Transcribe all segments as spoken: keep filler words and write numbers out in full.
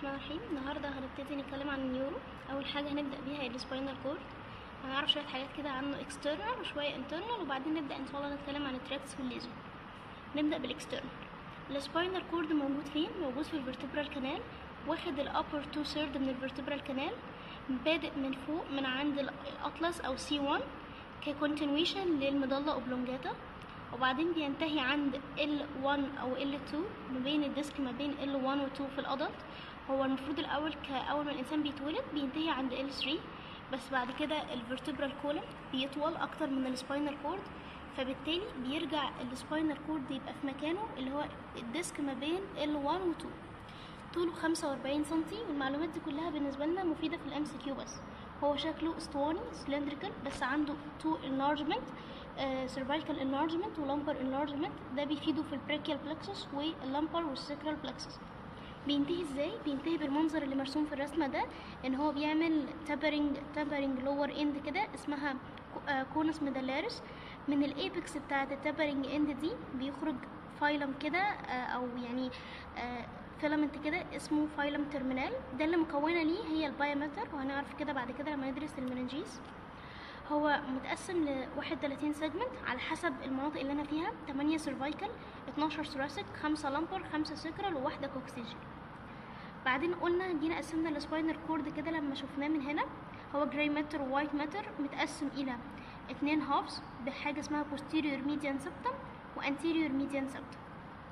الرحمن الرحيم. النهارده هنبتدي نتكلم عن النيورو. اول حاجه هنبدا بيها السباينال كورد. هنعرف شويه حاجات كده عنه اكسترنال وشويه انترنال، وبعدين نبدا ان شاء الله نتكلم عن التراكس والليزر. نبدا بالاكسترنال. السباينال كورد موجود فين؟ موجود في الفرتبرال كانال، واخد الابر تو ثيرد من الفرتبرال كانال، بادئ من فوق من عند الاطلس او سي واحد ككونتينويشن للمضله اوبلونجاتا، وبعدين بينتهي عند إل واحد او إل اتنين ما بين الديسك ما بين إل واحد و اتنين في الادلت. هو المفروض الاول كاول ما الانسان بيتولد بينتهي عند إل ثلاثة، بس بعد كده الفرتبرال كولم بيطول اكتر من السباينال كورد، فبالتالي بيرجع السباينال كورد يبقى في مكانه اللي هو الديسك ما بين إل واحد و اتنين. طوله خمسة وأربعين سنتي، والمعلومات دي كلها بالنسبه لنا مفيده في الام سي كيو بس. هو شكله اسطواني سلندريكال، بس عنده تو انلارجمنت، سيرفايكال انلارجمنت ولامبر انلارجمنت. ده بيفيده في البريكيال بلكسس واللامبر والسكرال بلكسس. بينتهي ازاي؟ بينتهي بالمنظر اللي مرسوم في الرسمه ده، ان هو بيعمل تابرنج تابرنج لور اند كده اسمها كونس ميدالاريس. من الايبكس بتاعه التابرنج اند دي بيخرج فايلم كده، او يعني فيلامنت كده اسمه فايلم ترمينال. ده اللي مكونه ليه هي البايومتر، وهنعرف كده بعد كده لما ندرس المننجيز. هو متقسم ل واحد وتلاتين سيجمنت على حسب المناطق اللي انا فيها، تمانية سيرفايكال، اتناشر ثوراسيك، خمسة لامبر، خمسة سكرال، وواحده كوكسيجن. بعدين قلنا جينا قسمنا السباينال كورد كده لما شفناه من هنا. هو جراي ماتر ووايت ماتر، متقسم الى اتنين هافز بحاجه اسمها posterior median septum و anterior median septum.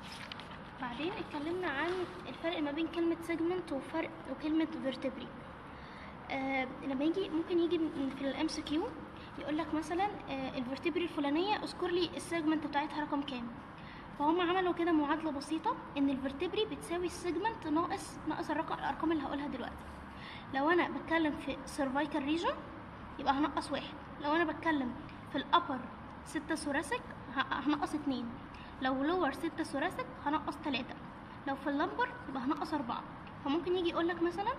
بعدين اتكلمنا عن الفرق ما بين كلمه سيجمنت وفرق وكلمه فيرتبري. آه لما يجي ممكن يجي في الام سي كيو يقول لك مثلا آه الفرتبري الفلانيه اذكر لي السيجمنت بتاعتها رقم كام. فهم عملوا كده معادله بسيطه، ان الفرتبري بتساوي السيجمنت ناقص ناقص الرقم الارقام اللي هقولها دلوقتي. لو انا بتكلم في سيرفايكال ريجن يبقى هنقص واحد، لو انا بتكلم في الابر ستة ثوراسيك هنقص اتنين، لو لور ستة ثوراسيك هنقص تلاتة، لو في اللمبر يبقى هنقص أربعة. فممكن يجي يقول لك مثلا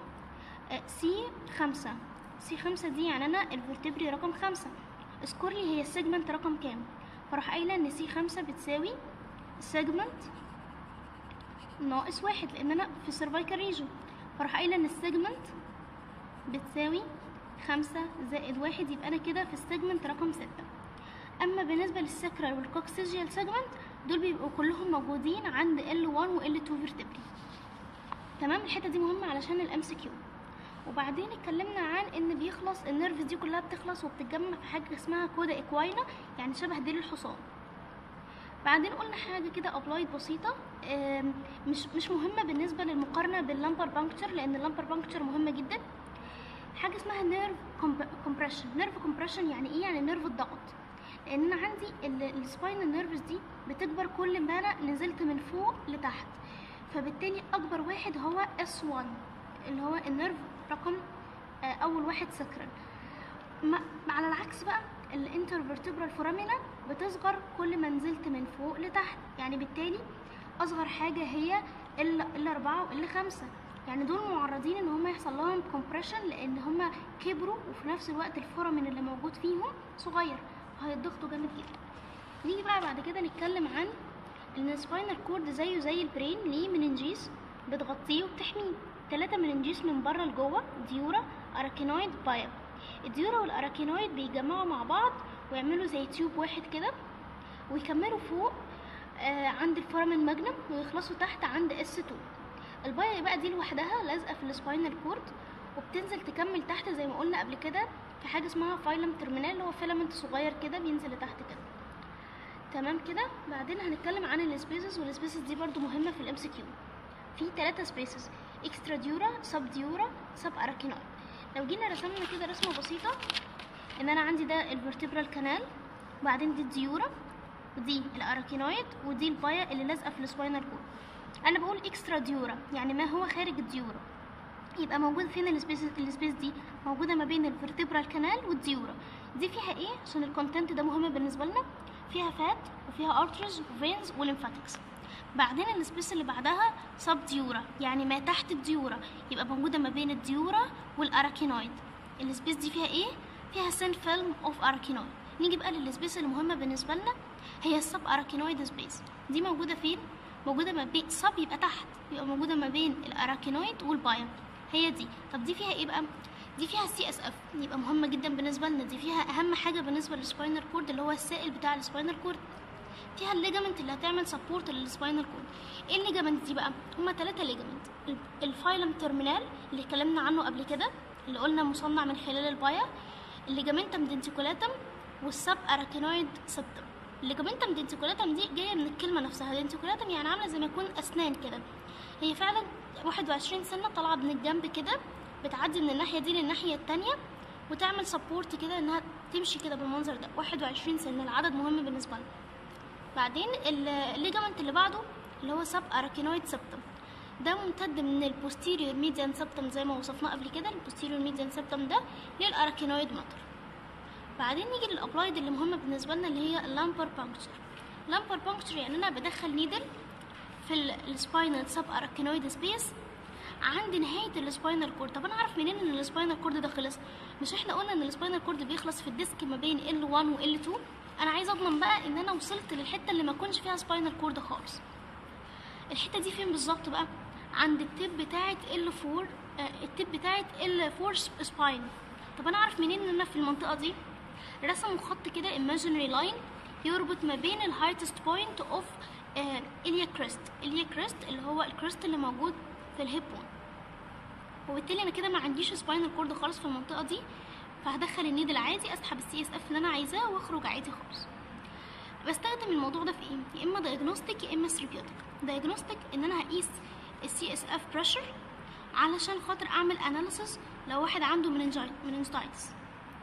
سي خمسة، سي خمسة دي يعني انا الفرتبري رقم خمسة، اذكر لي هي السيجمنت رقم كام. فراح قايله ان سي خمسة بتساوي السيجمنت ناقص واحد، لان انا في السيرفايكال ريجن. فراح قايله ان السيجمنت بتساوي خمسة زائد واحد، يبقى انا كده في السيجمنت رقم ستة. اما بالنسبه للسكرال والكوكسيجيال سيجمنت دول بيبقوا كلهم موجودين عند إل واحد و إل اتنين فيرتبري. تمام، الحته دي مهمه علشان الام سي كيو. وبعدين اتكلمنا عن ان بيخلص النيرفز دي كلها بتخلص وبتتجمع في حاجه اسمها كودا اكواينا، يعني شبه ديل الحصان. بعدين قلنا حاجه كده ابلايد بسيطه، مش مش مهمه بالنسبه للمقارنه باللامبر بانكتشر، لان اللامبر بانكتشر مهمه جدا. حاجه اسمها نيرف كومبريشن. نيرف كومبريشن يعني ايه؟ يعني نيرف الضغط. لان انا عندي السباينال نيرفز دي بتكبر كل ما انا نزلت من فوق لتحت، فبالتالي اكبر واحد هو اس واحد اللي هو النيرف رقم اول واحد سكرال. على العكس بقى الانترفيرتبرال فورامينا بتصغر كل ما نزلت من فوق لتحت، يعني بالتالي اصغر حاجه هي ال أربعة وال خمسة، يعني دول معرضين ان هم يحصل لهم كومبريشن لان هم كبروا، وفي نفس الوقت الفورامين اللي موجود فيهم صغير هيضغطوا جامد جدا. نيجي بقى بعد كده نتكلم عن ان السباينال كورد زيه زي البرين ليه مننجيس بتغطيه وبتحميه. ثلاثة مننجيس من بره لجوه، ديورا، اراكينويد، بايب. الديورا والاراكينويد بيجمعوا مع بعض ويعملوا زي تيوب واحد كده، ويكملوا فوق آه عند الفورامين ماجنم، ويخلصوا تحت عند اس اتنين. البايب بقى دي لوحدها لازقه في السباينال كورد، وبتنزل تكمل تحت زي ما قلنا قبل كده في حاجه اسمها فايلم ترمينال، اللي هو فيلامنت صغير كده بينزل لتحت كده. تمام كده. بعدين هنتكلم عن السبيسز، والسبيسز دي برضو مهمه في الام سي كيو. في ثلاثه سبيسز: اكسترا ديورا، سب ديورا، سب اراكينويد. لو جينا رسمنا كده رسمه بسيطه، ان انا عندي ده الفرتبرال كانال، وبعدين دي الديورا، ودي الاراكينويد، ودي البايا اللي لازقه في السباينال كورد. انا بقول اكسترا ديورا يعني ما هو خارج الديورا، يبقى موجود فين السبيس؟ السبيس دي موجوده ما بين الفرتبرال كانال والديورا. دي فيها ايه؟ عشان الكونتنت ده مهم بالنسبه لنا. فيها فات وفيها ارترز وفينز وليمفاتكس. بعدين السبيس اللي بعدها سب ديورا، يعني ما تحت الديورا، يبقى موجوده ما بين الديورا والاراكينويد. السبيس دي فيها ايه؟ فيها سين فيلم اوف اراكينويد. نيجي بقى للسبيس اللي مهمه بالنسبه لنا، هي السب اراكينويد سبيس. دي موجوده فين؟ موجوده ما بين سب يبقى تحت، يبقى موجوده ما بين الاراكينويد والبايا، هي دي. طب دي فيها ايه بقى؟ دي فيها السي اس اف، يبقى مهمه جدا بالنسبه لنا، دي فيها اهم حاجه بالنسبه للسباينال كورد اللي هو السائل بتاع السباينال كورد. فيها الليجامنت اللي هتعمل سبورت للسباينال كورد. ايه الليجامنت دي بقى؟ هما ثلاثه ليجامنت. الفايلم تيرمينال اللي اتكلمنا عنه قبل كده، اللي قلنا مصنع من خلال البايا، الليجامنتم دنتيكولاتم، والسب اراكينويد سبتم. الليجامنتم دنتيكولاتم دي جايه من الكلمه نفسها، دنتيكولاتم يعني عامله زي ما يكون اسنان كده. هي فعلا واحد وعشرين سنه طالعه من الجنب كده، بتعدي من الناحيه دي للناحيه التانية وتعمل سبورت كده انها تمشي كده بالمنظر ده. واحد وعشرين سنه، العدد مهم بالنسبه لنا. بعدين الليجامنت اللي بعده اللي هو سب اراكينويد سبتم، ده ممتد من البوستيريور ميديان سبتم زي ما وصفناه قبل كده. البوستيريور ميديان سبتم ده للاراكينويد ماتر. بعدين نيجي للابلايد اللي مهمه بالنسبه لنا اللي هي اللامبر بانكتشر. لامبر بانكتشر يعني انا بدخل نيدل في السباينال سب اراكينويد سبيس عند نهايه السباينال كورد. طب انا اعرف منين ان السباينال كورد ده خلص؟ مش احنا قلنا ان السباينال كورد بيخلص في الديسك ما بين إل واحد و إل اتنين؟ انا عايزه اضمن بقى ان انا وصلت للحته اللي ما كنش فيها سباينال كورد خالص. الحته دي فين بالظبط بقى؟ عند التب بتاعه إل أربعة، آه التب بتاعه إل أربعة سباين. طب انا اعرف منين ان انا في المنطقه دي؟ رسموا خط كده imaginary line يربط ما بين الهايتست بوينت اوف إليا كريست. إليا كريست اللي هو الكريست اللي موجود في الهيب بون. وبالتالي انا كده ما عنديش سباينال كورد خالص في المنطقه دي، فهدخل النيدل عادي، اسحب السي اس اف اللي انا عايزاه واخرج عادي خالص. بستخدم الموضوع ده في ايه؟ يا اما دايجنوستيك يا اما ثيرابيوتيك. دايجنوستيك ان انا هقيس السي اس اف بريشر علشان خاطر اعمل اناليسيس لو واحد عنده مننجايتس،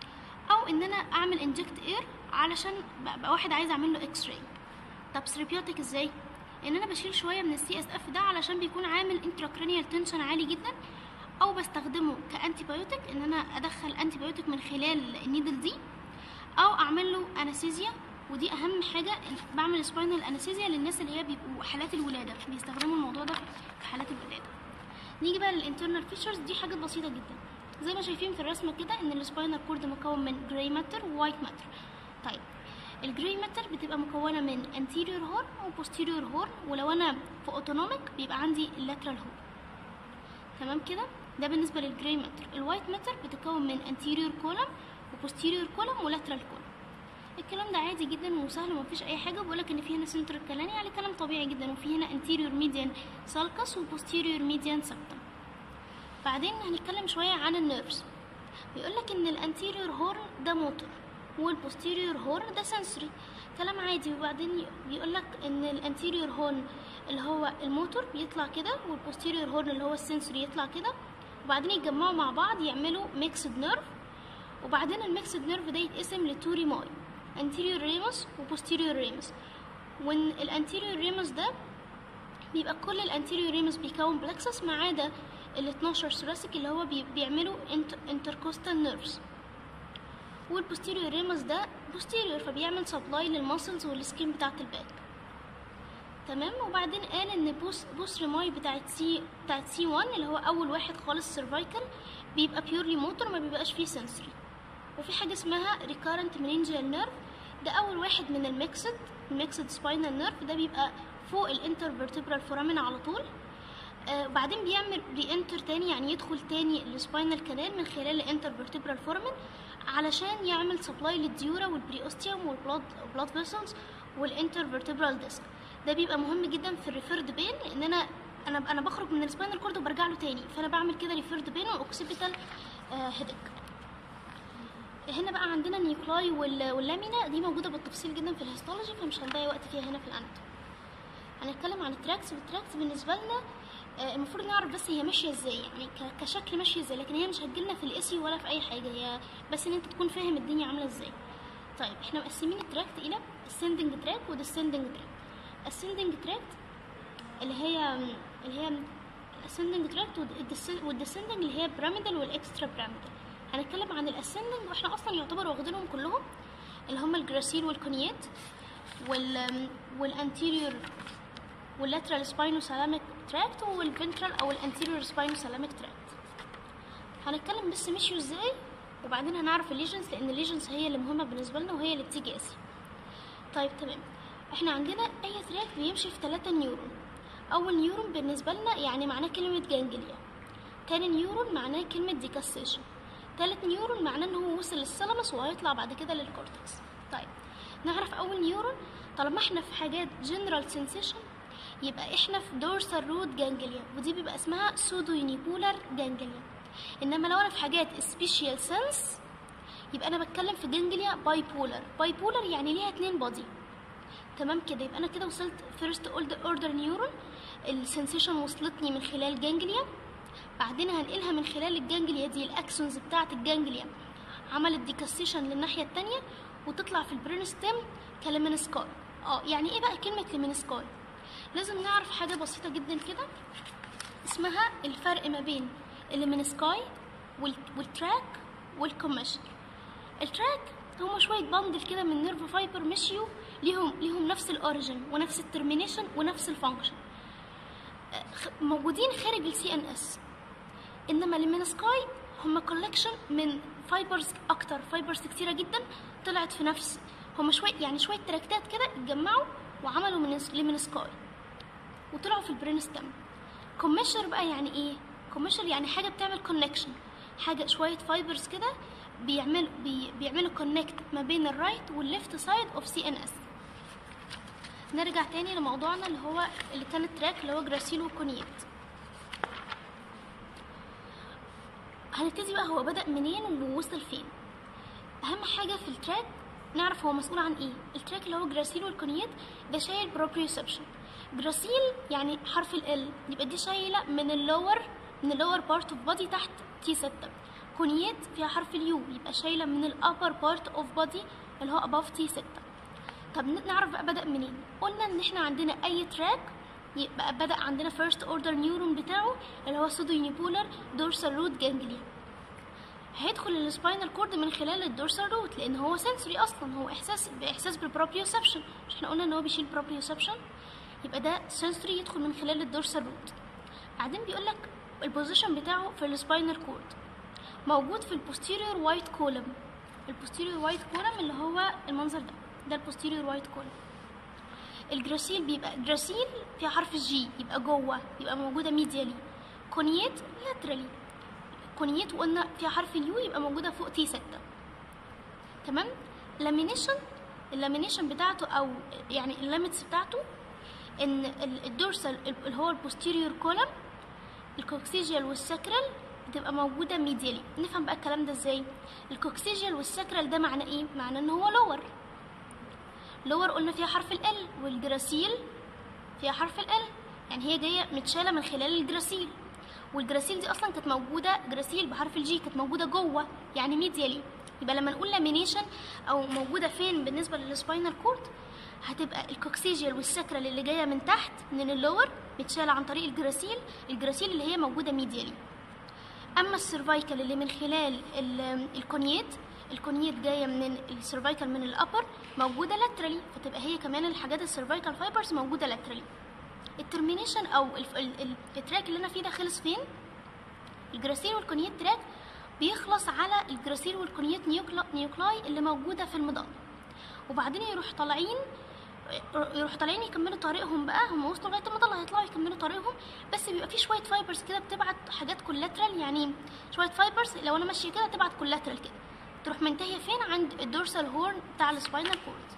او ان انا اعمل انجكت اير علشان بقى واحد عايز اعمل له اكس راي. طب ثيرابيوتيك ازاي؟ ان انا بشيل شويه من السي اس اف ده علشان بيكون عامل انتراكرينيال تنشن عالي جدا، او بستخدمه كانتي بايوتيك ان انا ادخل انتي بايوتيك من خلال النيدل دي، او اعمل له انستيزيا. ودي اهم حاجه، بعمل سباينال انستيزيا للناس اللي هي بيبقوا حالات الولاده، بيستخدموا الموضوع ده في حالات الولاده. نيجي بقى للانترنال فيتشرز، دي حاجه بسيطه جدا زي ما شايفين في الرسمه كده، ان السباينال كورد مكون من جراي ماتر ووايت ماتر. طيب الجراي ماتر بتبقى مكونه من انتيريور هورن وبوستيريور هورن، ولو انا في اوتونوميك بيبقى عندي اللاترال هورن. تمام كده؟ ده بالنسبه للجراي ماتر. الوايت ماتر بتتكون من انتيريور كولم وبوستيريور كولم ولاترال كولم. الكلام ده عادي جدا وسهل ومفيش اي حاجه. بقولك ان في هنا سنتر كلاني، يعني كلام طبيعي جدا، وفي هنا انتيريور ميديان سالكس وبوستيريور ميديان سبتم. بعدين هنتكلم شويه عن النيرفز. بيقولك ان الانتيريور هورن ده موتور والبوستيريور هورن ده سنسوري، كلام عادي. وبعدين بيقولك ان الانتيريور هورن اللي هو الموتور بيطلع كده، والبوستيريور هورن اللي هو السنسوري يطلع كده، وبعدين يتجمعوا مع بعض يعملوا ميكسد نيرف. وبعدين الميكسد نيرف ده يتقسم لتو ريماي، anterior ramus و posterior ramus. وان الانتيريور ريموس ده بيبقى كل الانتيريور ريموس بيكون بلكسس ما عدا ال اتناشر ثوراسيك اللي هو بيعملوا انتركوستال نيرفز. والبوستيريور ريموس ده posterior فبيعمل سبلاي للماسلز والسكين بتاعه الباك. تمام. وبعدين قال ان بوس بوس ريماي بتاعت سي بتاعت سي واحد اللي هو اول واحد خالص سيرفايكال بيبقى بيورلي موتور، ما بيبقاش فيه سنسوري. وفي حاجه اسمها ريكارنت منينجيال نيرف، ده اول واحد من الميكسد الميكسد سباينال نيرف، ده بيبقى فوق الانترفيرتبرال فورامين على طول. آه وبعدين بيعمل رينتر تاني، يعني يدخل تاني السباينال كانال من خلال الانترفيرتبرال فورامين علشان يعمل سبلاي للديورا والبريوستيوم والبلاد بلاد فيسلز والانترفيرتبرال ديسك. ده بيبقى مهم جدا في الريفيرد بين، ان انا انا انا بخرج من السباينال كورد وبرجع له تاني، فانا بعمل كده ريفيرد بين واوكسيبيتال آه هيدك. هنا بقى عندنا النيوكلاي واللامينا، دي موجوده بالتفصيل جدا في الهيستولوجي فمش هنضيع وقت فيها هنا في الاناتومي. هنتكلم عن التراكس. والتراكس بالنسبه لنا المفروض نعرف بس هي ماشيه ازاي، يعني كشكل ماشيه ازاي، لكن هي مش هتجيلنا في الاسي ولا في اي حاجه، هي بس ان انت تكون فاهم الدنيا عامله ازاي. طيب احنا مقسمين التراكت الى ascending تراك وديسندنج تراك. ascending تراك اللي هي اللي هي ascending تراك والديسندنج اللي هي بيراميدال والاكسترا بيراميدال. هنتكلم عن الاسندنج، واحنا اصلا يعتبر واخدينهم كلهم، اللي هم الجراسيل والكونيات وال والانتيريور واللاترال سباينوسالاميك تراكت والفنترال او الانتيريور سباينوسالاميك تراكت. هنتكلم بس مشيوا ازاي، وبعدين هنعرف الليجنز، لان الليجنز هي اللي مهمه بالنسبه لنا وهي اللي بتيجي اسي. طيب تمام. احنا عندنا اي تراك بيمشي في ثلاثة نيورون، اول نيورون بالنسبه لنا يعني معناه كلمه جانجليا، تاني نيورون معناه كلمه ديكاستيشن، تالت نيورون معناه ان هو وصل للثالاموس وهيطلع بعد كده للكورتكس. طيب نعرف اول نيورون. طالما احنا في حاجات جنرال سنسيشن يبقى احنا في دورسال روت جانجليا، ودي بيبقى اسمها سودو يونيبولار جانجليا. انما لو انا في حاجات سبيشال سنس يبقى انا بتكلم في جانجليا باي بولر. باي بولر يعني ليها اتنين بادي. تمام كده، يبقى انا كده وصلت فيرست اوردر نيورون، السنسيشن وصلتني من خلال جانجليا، بعدين هنقلها من خلال الجانجليا دي الاكسونز بتاعه الجانجليا عملت ديكاستيشن للناحيه الثانيه وتطلع في البرين ستيم كليمنسكاي. اه يعني ايه بقى كلمه ليمنسكاي؟ لازم نعرف حاجه بسيطه جدا كده اسمها الفرق ما بين الليمنسكاي والتراك والكوميشر. التراك هما شويه باندل كده من نيرف فايبر مشيوا ليهم ليهم نفس الاوريجن ونفس الترمينيشن ونفس الفانكشن، موجودين خارج السي ان اس. انما الليمنسكاي هما كولكشن من فايبرز اكتر، فايبرز كتيره جدا طلعت في نفس، هما شويه يعني شويه تراكتات كده اتجمعوا وعملوا من ليمنسكاي وطلعوا في البرين ستيم. كوميشر بقى يعني ايه؟ كوميشر يعني حاجه بتعمل كونكشن، حاجه شويه فايبرز كده بيعملوا بي بيعملوا كونكت ما بين الرايت والليفت سايد اوف سي ان اس. نرجع تاني لموضوعنا اللي هو اللي كان التراك اللي هو جراسيل وكونيت. هنبتدي بقى هو بدأ منين ووصل فين. اهم حاجه في التراك نعرف هو مسؤول عن ايه. التراك اللي هو جراسيل والكونيت ده شايل بروبريوسبشن. جراسيل يعني حرف ال يبقى دي شايله من اللور من اللور بارت اوف بادي تحت تي ستة. كونيت فيها حرف اليو يبقى شايله من الابر بارت اوف بادي اللي هو اباف تي ستة. طب نعرف بقى بدأ منين. قلنا ان احنا عندنا اي تراك يبقى بدأ عندنا فيرست اوردر نيورون بتاعه اللي هو سودو يونيبولار دورسال روت جانجليا. هيدخل السباينال كورد من خلال الدورسال روت لان هو سنسوري اصلا، هو احساس باحساس بالبروبريوسبشن، مش احنا قلنا ان هو بيشيل بروبريوسبشن، يبقى ده سنسوري يدخل من خلال الدورسال روت. بعدين بيقول لك البوزيشن بتاعه في السباينال كورد موجود في البوستيريور وايت كولم. البوستيريور وايت كولم اللي هو المنظر ده، ده البوستيريور وايت كولم. الجراسيل بيبقى جراسيل فيها حرف الجي يبقى جوه، يبقى موجوده ميديالي. كونيت لاترالي. كونيت وقلنا فيها حرف اليو يبقى موجوده فوق تي ستة. تمام. لامينيشن، اللامينيشن بتاعته او يعني الليميتس بتاعته ان الدورسال اللي هو البوستيريور كولم الكوكسيجيال والساكرال بتبقى موجوده ميديالي. نفهم بقى الكلام ده ازاي. الكوكسيجيال والساكرال ده معناه ايه؟ معناه ان هو لور. لور قلنا فيها حرف ال، والجراسيل فيها حرف ال، يعني هي جايه متشاله من خلال الجراسيل، والجراسيل دي اصلا كانت موجوده، جراسيل بحرف الجي كانت موجوده جوه يعني ميديالي. يبقى لما نقول لامينيشن او موجوده فين بالنسبه للسباينال كورد هتبقى الكوكسيجيال والساكرال اللي جايه من تحت من اللور متشاله عن طريق الجراسيل، الجراسيل اللي هي موجوده ميديالي. اما السيرفايكال اللي من خلال الكونيت، الكونيت جايه من السيرفايكال من الابر موجوده لاترالي، فتبقى هي كمان الحاجات السيرفايكال فايبرز موجوده لاترالي. الترمينيشن او التراك اللي انا فيه ده خلص فين؟ الجراسيل والكونيت تراك بيخلص على الجراسيل والكونيت نيوكلاي اللي موجوده في المضاد، وبعدين يروح طالعين يروح طالعين يكملوا طريقهم بقى. هم وصلوا لغايه المضاد هيطلعوا يكملوا طريقهم، بس بيبقى في شويه فايبرز كده بتبعت حاجات كولاترال، يعني شويه فايبرز لو انا ماشيه كده تبعت كولاترال كده تروح منتهيه فين؟ عند الدورسال هورن بتاع السباينال كورد.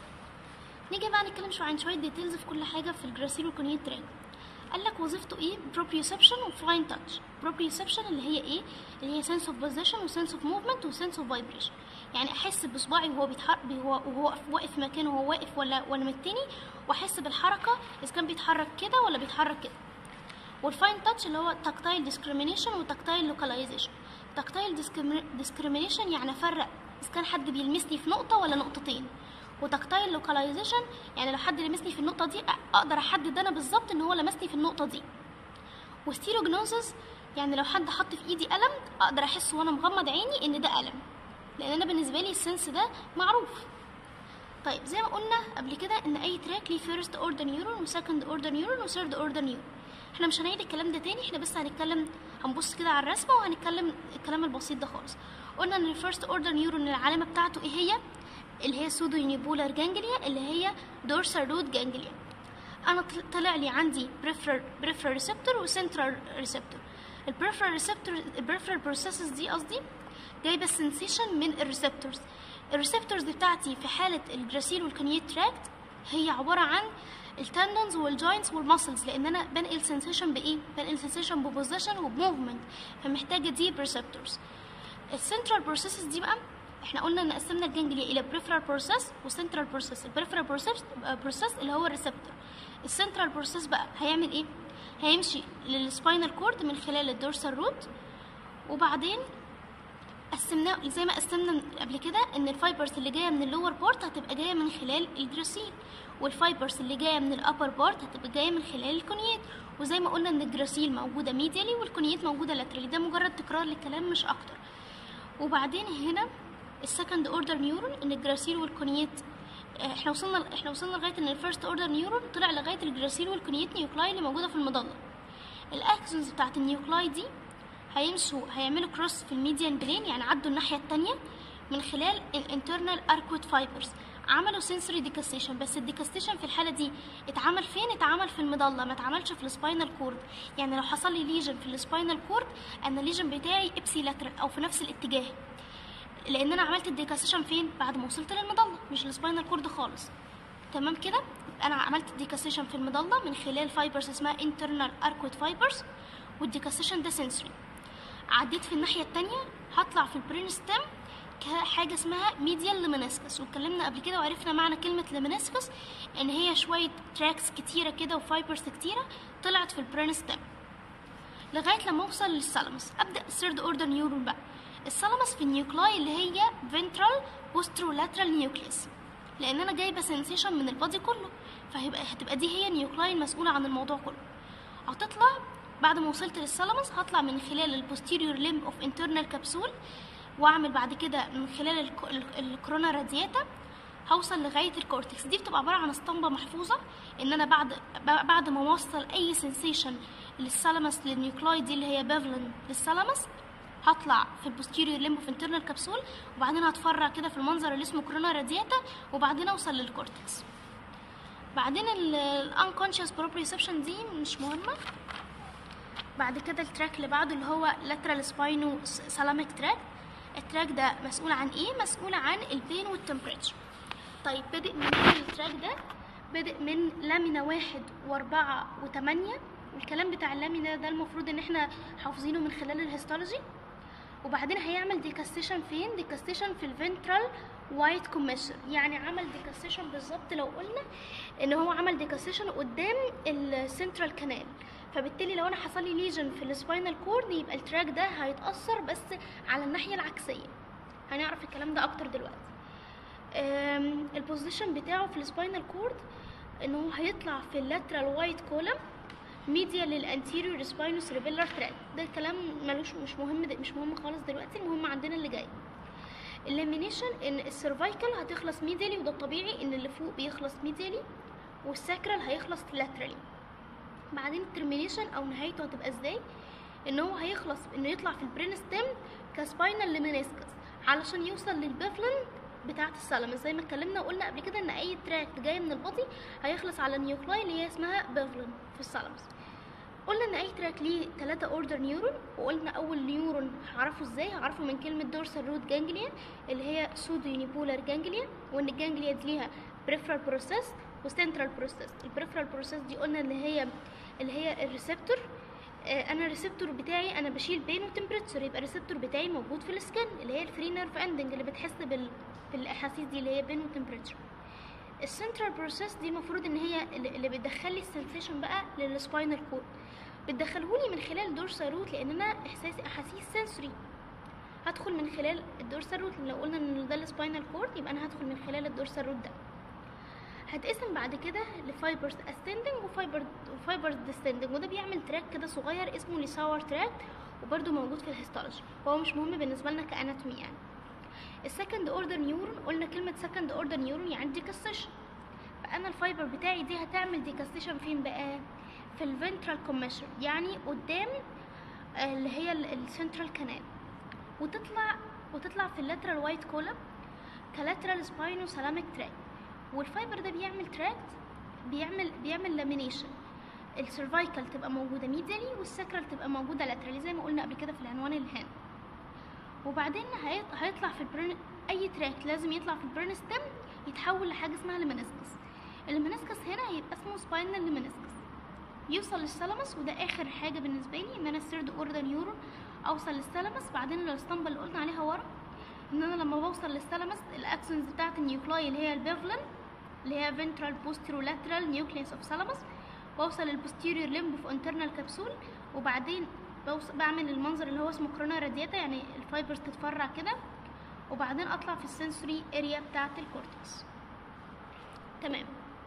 نيجي بقى نتكلم شويه عن شويه ديتيلز في كل حاجه في الجراسيل والكونيت تراك. قال لك وظيفته ايه؟ بروبريوسبشن وفاين تاتش. بروبريوسبشن اللي هي ايه؟ اللي هي سنس اوف بوزيشن وسنس اوف موفمنت وسنس اوف فايبريشن، يعني احس بصباعي وهو بيتحرك وهو واقف مكانه وهو واقف ولا ولا متني، واحس بالحركه اذا كان بيتحرك كده ولا بيتحرك كده. والفاين تاتش اللي هو تاكتايل ديسكريمينيشن وتاكتايل لوكاليزيشن. تاكتايل ديسكريمينيشن يعني افرق اذا كان حد بيلمسني في نقطه ولا نقطتين، وتاكتايل لوكاليزيشن يعني لو حد لمسني في النقطه دي اقدر احدد انا بالظبط ان هو لمسني في النقطه دي. وستيروجنوسيس يعني لو حد حط في ايدي قلم اقدر احس وانا مغمض عيني ان ده قلم، لان انا بالنسبه لي السنس ده معروف. طيب زي ما قلنا قبل كده ان اي تراك ليه فيرست اوردر نيورون وسكند اوردر نيورون وثيرد اوردر نيورون. احنا مش هنعيد الكلام ده تاني، احنا بس هنتكلم هنبص كده على الرسمه وهنتكلم الكلام البسيط ده خالص. قلنا ان الفيرست اوردر نيورون العلامه بتاعته ايه هي؟ اللي هي سودو يونيبولار جانجليا اللي هي دورسال روت جانجليا. انا طلع لي عندي peripheral peripheral receptor و central receptor. البريفرال ريسبتور البريفرال بروسيسز دي قصدي جايبه السنسيشن من الريسبتورز. الريسبتورز بتاعتي في حاله الجراسيل والكونيت تراكت هي عباره عن التندونز والجوينتس والماسلز، لان انا بنقل سنسيشن بايه؟ بنقل سنسيشن ببوزيشن وبموفمنت، فمحتاجه دي ريسبتورز. السنترال بروسيسز دي بقى احنا قلنا ان قسمنا الجانجليا الى بريفرال بروسيس وسنترال بروسيس. البريفرال بروسيس بروسيس اللي هو الريسبتور. السنترال بروسيس بقى هيعمل ايه؟ هيمشي للسباينال كورد من خلال الدورسال روت، وبعدين قسمناه زي ما قسمنا قبل كده ان الفايبرز اللي جايه من اللور بارت هتبقى جايه من خلال الجراسيل، والفايبرز اللي جايه من الابر بارت هتبقى جايه من خلال الكونيات. وزي ما قلنا ان الجراسيل موجوده ميديالي والكونيات موجوده لاترالي، ده مجرد تكرار للكلام مش اكتر. وبعدين هنا السكند اوردر نيورون ان الجراسيل والكونيات احنا وصلنا احنا وصلنا لغايه ان الفيرست اوردر نيورون طلع لغايه الجراسيل والكونيات نيوكلاي اللي موجوده في المظله. الاكسونز بتاعت النيوكلاي دي هيمشوا هيعملوا كروس في الميديان بلين، يعني عدوا الناحيه الثانيه من خلال الانترنال اركوت فايبرز، عملوا سنسوري ديكاستيشن. بس الديكاستيشن في الحاله دي اتعمل فين؟ اتعمل في المظله، ما اتعملش في السباينال كورد. يعني لو حصل لي ليجن في السباينال كورد انا الليجن بتاعي ابسي لاترال او في نفس الاتجاه، لان انا عملت الديكاستيشن فين؟ بعد ما وصلت للمظله مش السباينال كورد خالص. تمام كده؟ انا عملت الديكاستيشن في المظله من خلال فايبرز اسمها انترنال اركوت فايبرز، والديكاستيشن ده سنسوري. عديت في الناحيه الثانيه هطلع في البرين ستيم كحاجه اسمها ميديال ليمنسكس، واتكلمنا قبل كده وعرفنا معنى كلمه ليمنسكس ان هي شويه تراكس كتيره كده وفايبرز كتيره طلعت في البرين ستيم لغايه لما اوصل للثالاموس. ابدا الثيرد اوردر نيورون بقى. الثالاموس في النيوكلاي اللي هي فنترال بوسترولاترال نيوكليس، لان انا جايبه سنسيشن من البادي كله، فهيبقى هتبقى دي هي النيوكلاي المسؤوله عن الموضوع كله. هتطلع بعد ما وصلت للثالاموس هطلع من خلال البوستيريور ليمب اوف انترنال كابسول، واعمل بعد كده من خلال الكورونا رادياتا هوصل لغايه الكورتكس. دي بتبقى عباره عن اسطمبه محفوظه ان انا بعد بعد ما اوصل اي سنسيشن للثالاموس للنيوكلاي دي اللي هي بافلين للثالاموس هطلع في البوستيريور ليمب اوف انترنال كابسول، وبعدين هتفرع كده في المنظر اللي اسمه كورونا رادياتا، وبعدين اوصل للكورتكس. بعدين الانكونشس بروبريسبشن دي مش مهمه. بعد كده التراك اللي بعده اللي هو لاترال سباينو سالاميك تراك. التراك ده مسؤول عن ايه؟ مسؤول عن البين والتمبريتشر. طيب بادئ من التراك ده بادئ من لامينا واحد واربعة وثمانية، والكلام بتاع اللامينا ده المفروض ان احنا حافظينه من خلال الهيستولوجي. وبعدين هيعمل ديكاستيشن فين؟ ديكاستيشن في الفنترال وايت كوميشر، يعني عمل ديكاستيشن بالظبط لو قلنا ان هو عمل ديكاستيشن قدام السنترال كانال. فبالتالي لو انا حصل لي ليجن في السباينال كورد يبقى التراك ده هيتاثر بس على الناحيه العكسيه. هنعرف الكلام ده اكتر دلوقتي. البوزيشن بتاعه في السباينال كورد ان هو هيطلع في اللاترال وايت كولم ميديا للانتيريور سباينو سيربيلار تراك. ده الكلام ملوش مش مهم مش مهم خالص دلوقتي، المهم عندنا اللي جاي. اللامينيشن ان السيرفايكال هتخلص ميديالي، وده الطبيعي ان اللي فوق بيخلص ميديالي والساكرال هيخلص لاترالي. بعدين الترمينيشن او نهايته هتبقى ازاي؟ ان هو هيخلص انه يطلع في البرين ستيم كسباينال ليمنسكس علشان يوصل للبافلين بتاعه الثالاموس. زي ما اتكلمنا وقلنا قبل كده ان اي تراك جاي من البادي هيخلص على النيوكلاي اللي هي اسمها بافلين في الثالاموس. قلنا ان اي تراك ليه ثلاثة اوردر نيورون، وقلنا اول نيورون هعرفه ازاي؟ هعرفه من كلمه دورسال روت جانجليا اللي هي سودو يونيبولار جانجليا، وان الجانجليا دي ليها بريفرال بروسيس وسنترال بروسيس. البريفرال بروسيس دي قلنا اللي هي اللي هي الريسبتور. آه انا الريسبتور بتاعي انا بشيل بين وتمبريتشر، يبقى الريسبتور بتاعي موجود في السكن اللي هي الفري نيرف اندنج اللي بتحس بال بالاحاسيس دي اللي هي بين وتمبريتشر. السنترال بروسيس دي المفروض ان هي اللي بتدخل لي السنسيشن بقى للسباينال كورد، بتدخلهولي من خلال الدورسال روت لان انا احساسي احاسيس سنسوري. هدخل من خلال الدورسال روت، لو قلنا ان ده السباينال كورد يبقى انا هدخل من خلال الدورسال روت ده. هتقسم بعد كده لفايبرز اسندنج وفايبر وفايبرز ديسندنج، وده بيعمل تراك كده صغير اسمه ليساور تراك، وبرده موجود في الهيستولوجي، وهو مش مهم بالنسبه لنا كاناتومي يعني. السكند اوردر نيورون قلنا كلمه سكند اوردر نيورون يعني ديكاستيشن، فانا الفايبر بتاعي دي هتعمل ديكاستيشن فين بقى؟ في الفنترال كوميشر، يعني قدام اللي هي السنترال كانال، وتطلع وتطلع في اللاترال وايت كولم كلاترال سباينو سالاميك تراك. والفايبر ده بيعمل تراك بيعمل بيعمل لامينيشن. السيرفايكال تبقى موجوده ميديالي والساكرال تبقى موجوده لاترالي زي ما قلنا قبل كده في العنوان اللي هنا. وبعدين هيطلع في البرين، اي تراك لازم يطلع في البرين ستيم يتحول لحاجه اسمها المنسكس. المنسكس هنا هيبقى اسمه سباينال المنسكس، يوصل للثالاموس، وده اخر حاجه بالنسبه لي ان انا الثيرد اوردر نيورون اوصل للثالاموس. بعدين الاسطمبه اللي قلنا عليها ورا ان انا لما بوصل للثالاموس الاكسونز بتاعه النيوكلاي اللي هي البيفلن اللي هي فنترال بوستيرولاترال نيوكليوس اوف ثالاموس، بوصل للبوستيريور ليمب اوف انترنال كبسول، وبعدين بعمل المنظر اللي هو اسمه كرونا رادياتا، يعني الفايبرز تتفرع كده، وبعدين اطلع في السنسوري اريا بتاعه الكورتكس. تمام.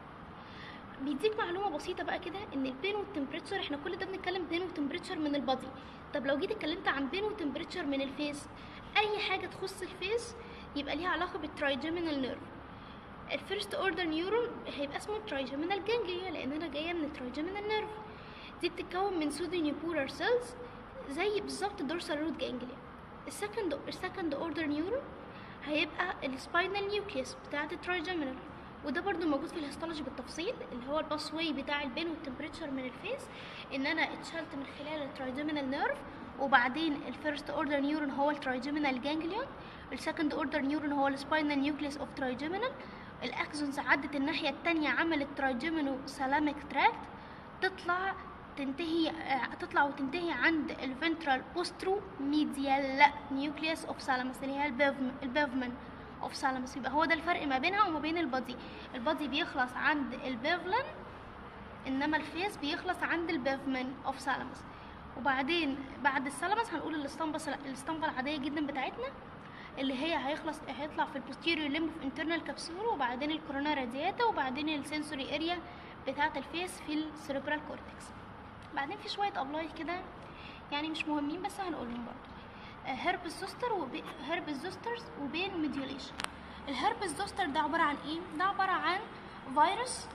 بيديك معلومه بسيطه بقى كده ان البين والتمبريتشر، احنا كل ده بنتكلم بين وتمبريتشر من البادي. طب لو جيت اتكلمت عن بين وتمبريتشر من الفيس، اي حاجه تخص الفيس يبقى ليها علاقه بالترايجيمينال نيرف. الفيرست اوردر نيورون هيبقى اسمه ترايجيمينال جانجليا لان انا جايه من الترايجيمينال نيرف. دي بتتكون من سودونيوبولار سيلز زي بالظبط الدورسال روت جانجليا. السكند السكند اوردر نيورون هيبقى السباينال نيوكليوس بتاعه الترايجيمينال، وده برضو موجود في الهيستولوجي بالتفصيل اللي هو الباس واي بتاع البين والتمبريتشر من الفيس، ان انا اتشلت من خلال الترايجيمينال نيرف، وبعدين الفيرست اوردر نيورون هو الترايجيمينال جانجليون، السكند اوردر نيورون هو السباينال نيوكليوس اوف ترايجيمينال، الاكسونز عدت الناحيه الثانيه عملت ترايجيمينو سالاميك تراكت، تطلع تنتهي تطلع وتنتهي عند الفنترال بوسترو ميديال نيوكليوس اوف ثالاموس اللي هي البيفمن اوف ثالاموس. يبقى هو ده الفرق ما بينها وما بين البادي. البادي بيخلص عند البيفلن انما الفيس بيخلص عند البيفمن اوف ثالاموس. وبعدين بعد الثالاموس هنقول الاسطمبه الاسطمبه العاديه جدا بتاعتنا اللي هي هيخلص هيطلع في البوستيريور ليمب اوف انترنال كابسول، وبعدين الكورونا رادياتا، وبعدين السنسوري اريا بتاعه الفيس في السيريبرال كورتكس. بعدين في شويه ابلاي كده يعني مش مهمين بس هنقولهم برضه. هيربس زوستر وبي... هيربس زوسترز وبين ميديوليشن. الهيربس زوستر ده عباره عن ايه؟ ده عباره عن فيروس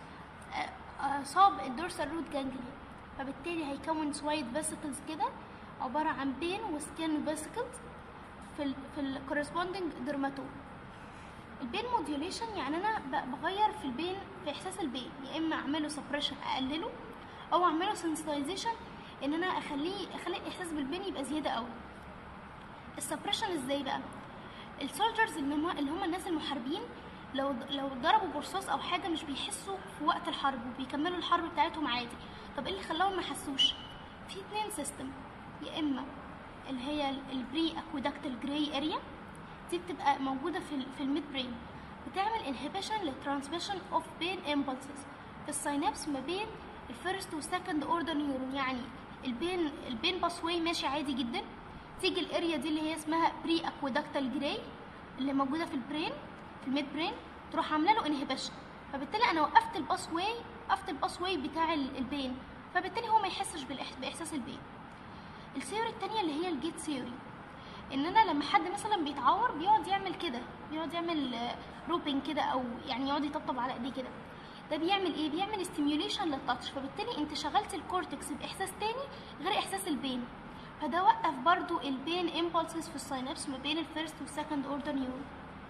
صاب الدورسال روت جانجليا، فبالتالي هيكون شويه فيسيكلز كده عباره عن بين وسكين فيسيكلز في ال في الكورسبوندنج ديرماتوم. البين موديوليشن يعني انا بغير في البين في احساس البين، يا اما اعمله سبريشن اقلله او اعمله سنسيتايزيشن ان انا اخليه اخلي احساس بالبين يبقى زياده قوي. السبريشن ازاي بقى؟ السولجرز اللي هم الناس المحاربين لو لو ضربوا برصاص او حاجه مش بيحسوا في وقت الحرب وبيكملوا الحرب بتاعتهم عادي. طب ايه اللي خلاهم ما حسوش؟ في اتنين سيستم، يا اما اللي هي البري اكويدكتال جراي اريا، دي بتبقى موجوده في في الميد برين، بتعمل انهبيشن للترانسميشن اوف بين امبلسز في الساينابس ما بين الفيرست والسكند اوردر نيورون. يعني البين البين باسواي ماشي عادي جدا، تيجي الاريا دي اللي هي اسمها بري اكويدكتال جراي اللي موجوده في البرين في الميد برين تروح عامله له انهبيشن، فبالتالي انا وقفت الباس واي وقفت الباس واي بتاع البين، فبالتالي هو ما يحسش باحساس البين. الثيوري الثانيه اللي هي الجيت ثيوري، ان انا لما حد مثلا بيتعور بيقعد يعمل كده، بيقعد يعمل روبين كده او يعني يقعد يطبطب على ايديه كده، ده بيعمل ايه؟ بيعمل ستيميوليشن للتاتش، فبالتالي انت شغلت الكورتكس باحساس تاني غير احساس البين، فده وقف برضو البين امبولسز في الساينابس ما بين الفيرست والسكند اوردر نيورون.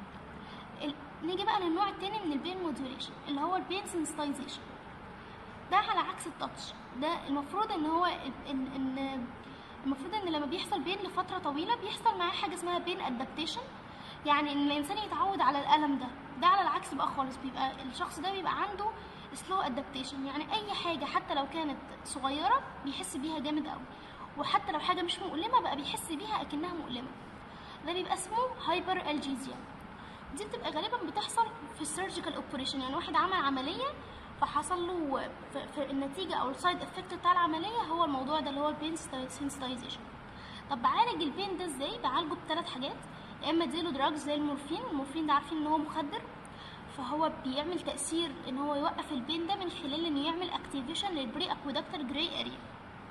نيجي بقى للنوع التاني من البين موديوليشن اللي هو البين سنسيتايزيشن. ده على عكس التاتش، ده المفروض ان هو ان ان المفروض ان لما بيحصل بين لفتره طويله بيحصل معاه حاجه اسمها بين ادابتيشن، يعني ان الانسان يتعود على الالم ده. ده على العكس بقى خالص، بيبقى الشخص ده بيبقى عنده سلو ادابتيشن، يعني اي حاجه حتى لو كانت صغيره بيحس بيها جامد قوي، وحتى لو حاجه مش مؤلمه بقى بيحس بيها اكنها مؤلمه. ده بيبقى اسمه هايبر الجيزيا. دي بتبقى غالبا بتحصل في السيرجيكال اوبريشن، يعني واحد عمل عمليه فحصل له في, في النتيجه او السايد افكت بتاع العمليه هو الموضوع ده اللي هو البين سنسيتايزيشن. طب بعالج البين ده ازاي؟ بعالجه بثلاث حاجات، يا اما اديله دراجز زي المورفين. المورفين ده عارفين ان هو مخدر، فهو بيعمل تاثير ان هو يوقف البين ده من خلال انه يعمل اكتيفيشن للبري اكويدكتال جراي اريا،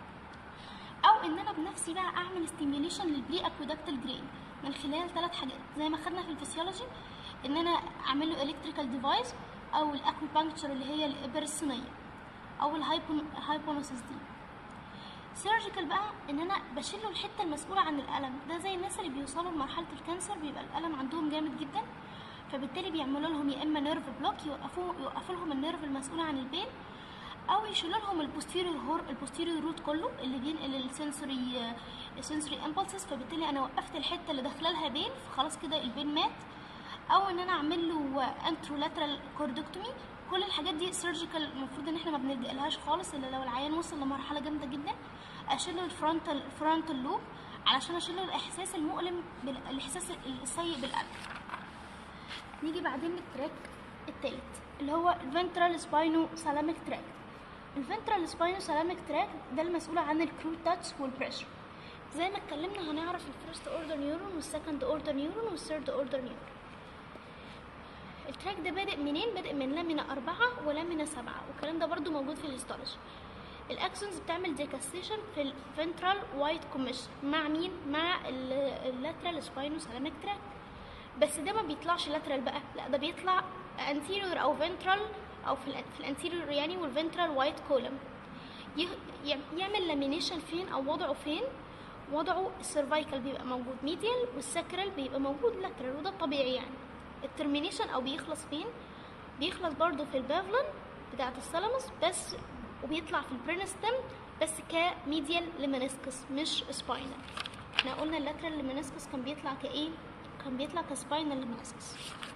او ان انا بنفسي بقى اعمل ستيميوليشن للبري اكويدكتال جراي من خلال ثلاث حاجات زي ما خدنا في الفسيولوجي، ان انا اعمل له الكتريكال ديفايس او الاكوبانكتشر اللي هي الابر الصينيه او الهايبونوسيس دي. سيرجيكال بقى ان انا بشيل له الحته المسؤوله عن الالم، ده زي الناس اللي بيوصلوا لمرحله الكانسر بيبقى الالم عندهم جامد جدا، فبالتالي بيعملوا لهم يا اما نيرف بلوك، يوقفوا يوقفوا لهم النيرف المسؤول عن البين، او يشيلوا لهم البوستيريور هور البوستيريور روت كله اللي بينقل السنسوري السنسوري امبلسز، فبالتالي انا وقفت الحته اللي داخله لها بين، فخلاص كده البين مات. او ان انا اعمل له انترولاترال كوردكتومي. كل الحاجات دي سيرجيكال، المفروض ان احنا ما بنلجأ لهاش خالص الا لو العيان وصل لمرحله جامده جدا. اشيل له الفرونتال فرونتال لوب علشان اشيل له الاحساس المؤلم بال... الاحساس السيء بالقلب. نيجي بعدين للتراك الثالث اللي هو الفنترال سباينو سالاميك تراك. الفنترال سباينو سالاميك تراك ده المسؤول عن الكرو تاتش والبريشر. زي ما اتكلمنا هنعرف الفيرست اوردر نيورون والسكند اوردر نيورون والثيرد اوردر نيورون. التراك ده بادئ منين؟ بادئ من لامينا أربعة ولامينا سبعة، والكلام ده برضو موجود في الهيستولوجي. الاكسونز بتعمل ديكاستيشن في الفنترال وايت كوميشن مع مين؟ مع اللاترال سباينو سالاميك تراك. بس ده ما بيطلعش لاترال بقى، لا ده بيطلع انتيريور او فنترال، او في, في الانتيريور يعني والفنترال وايت كولم. يعمل لامينيشن فين او وضعه فين؟ وضعه السيرفايكال بيبقى موجود ميديال، والساكرال بيبقى موجود لاترال، وده الطبيعي يعني. الترمينيشن او بيخلص فين؟ بيخلص برضو في البافلن بتاعه الثالاموس بس، وبيطلع في البرينستم بس كميديال لمنسكس مش سباينال. احنا قلنا اللاترال لمنسكس كان بيطلع كايه؟ كان بيطلع كسباينال لمنسكس.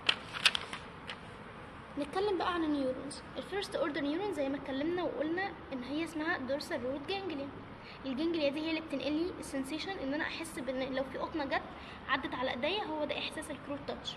نتكلم بقى عن النيورونز. الفيرست اوردر نيورون زي ما اتكلمنا وقلنا ان هي اسمها دورسال روت جانجليا. الجانجليا دي هي اللي بتنقل لي السنسيشن، ان انا احس بان لو في قطنه جت عدت على ايديا، هو ده احساس الكروت تاتش.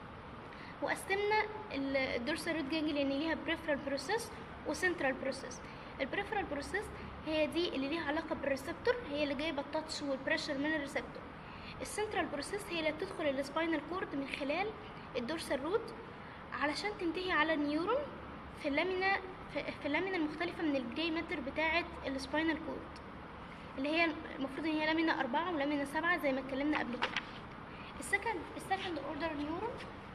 وقسمنا الدورسال روت جانجليا ان ليها بريفرال بروسيس وسنترال بروسيس. البريفرال بروسيس هي دي اللي ليها علاقه بالريسبتور، هي اللي جايبه التاتش والبريشر من الريسبتور. السنترال بروسيس هي اللي بتدخل السباينال كورد من خلال الدورسال روت علشان تنتهي على النيورون في اللامينا في اللامينا المختلفه من الديامتر بتاعه السباينال كورد، اللي هي المفروض ان هي لامينا أربعة ولامينا سبعة زي ما اتكلمنا قبل كده. السكند السكند اوردر نيورون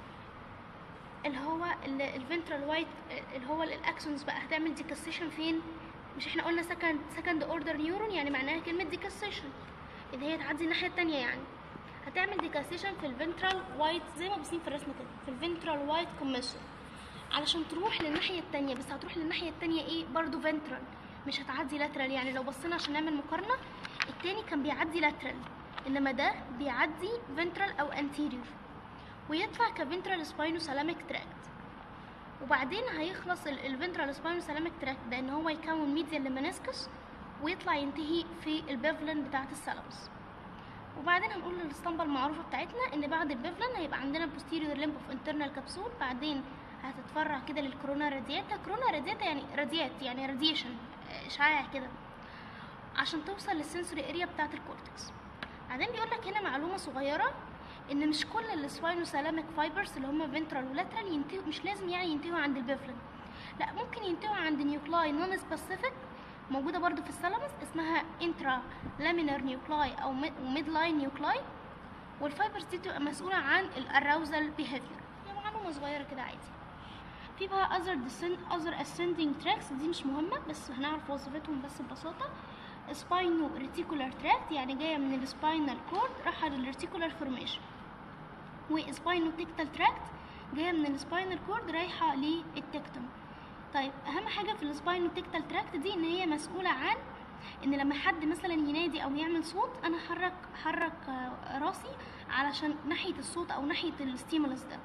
اللي هو الفنترال وايت اللي هو الاكسونز بقى هتعمل ديكاستيشن فين؟ مش احنا قلنا سكند سكند اوردر نيورون يعني معناها كلمه ديكاستيشن اللي هي تعدي الناحيه الثانيه، يعني هتعمل ديكاستيشن في الفنترال وايت زي ما بصين في الرسمه كده، في الفنترال وايت كوميشن علشان تروح للناحيه الثانيه، بس هتروح للناحيه الثانيه ايه؟ برضو فنترال، مش هتعدي لاترال. يعني لو بصينا عشان نعمل مقارنه، الثاني كان بيعدي لاترال انما ده بيعدي فنترال او انتيريور ويطلع كفنترال سباينو سالاميك تراكت. وبعدين هيخلص الفنترال سباينو سالاميك تراكت ده ان هو يكون ميديال لمنسكس ويطلع ينتهي في البيفلن بتاعه الثالاموس. وبعدين هنقول الاسطمبه المعروفه بتاعتنا ان بعد البيفلن هيبقى عندنا posterior limb of internal capsule، بعدين هتتفرع كده للكورونا رادياتا. كورونا رادياتا يعني راديات يعني راديشن اشعاع كده عشان توصل للسنسوري اريا بتاعه الكورتكس. بعدين بيقول لك هنا معلومه صغيره ان مش كل السباينو سالاميك فايبرز اللي هم فنترال ولاترال ينتهوا، مش لازم يعني ينتهوا عند البيفلن، لا ممكن ينتهوا عند نيوكلاي نون سبيسيفيك موجوده برضو في الثالاموس اسمها انترا لامينار نيوكلاي او ميد لاين نيوكلاي، والفايبرز دي بتبقى مسؤوله عن الاراوزال بيهافير. يعني معلومه صغيره كده عادي. في بقى other descend other ascending tracks دي مش مهمه بس هنعرف وظيفتهم بس ببساطه. سباينو ريتيكولار تراكت يعني جايه من السباينال كورد رايحه للريتيكولار فورميشن، وسباينو تكتال تراكت جايه من السباينال كورد رايحه للتكتوم. طيب اهم حاجه في السباينو تكتال تراكت دي ان هي مسؤوله عن ان لما حد مثلا ينادي او يعمل صوت انا حرك حرك راسي علشان ناحيه الصوت او ناحيه الستيمولس ده.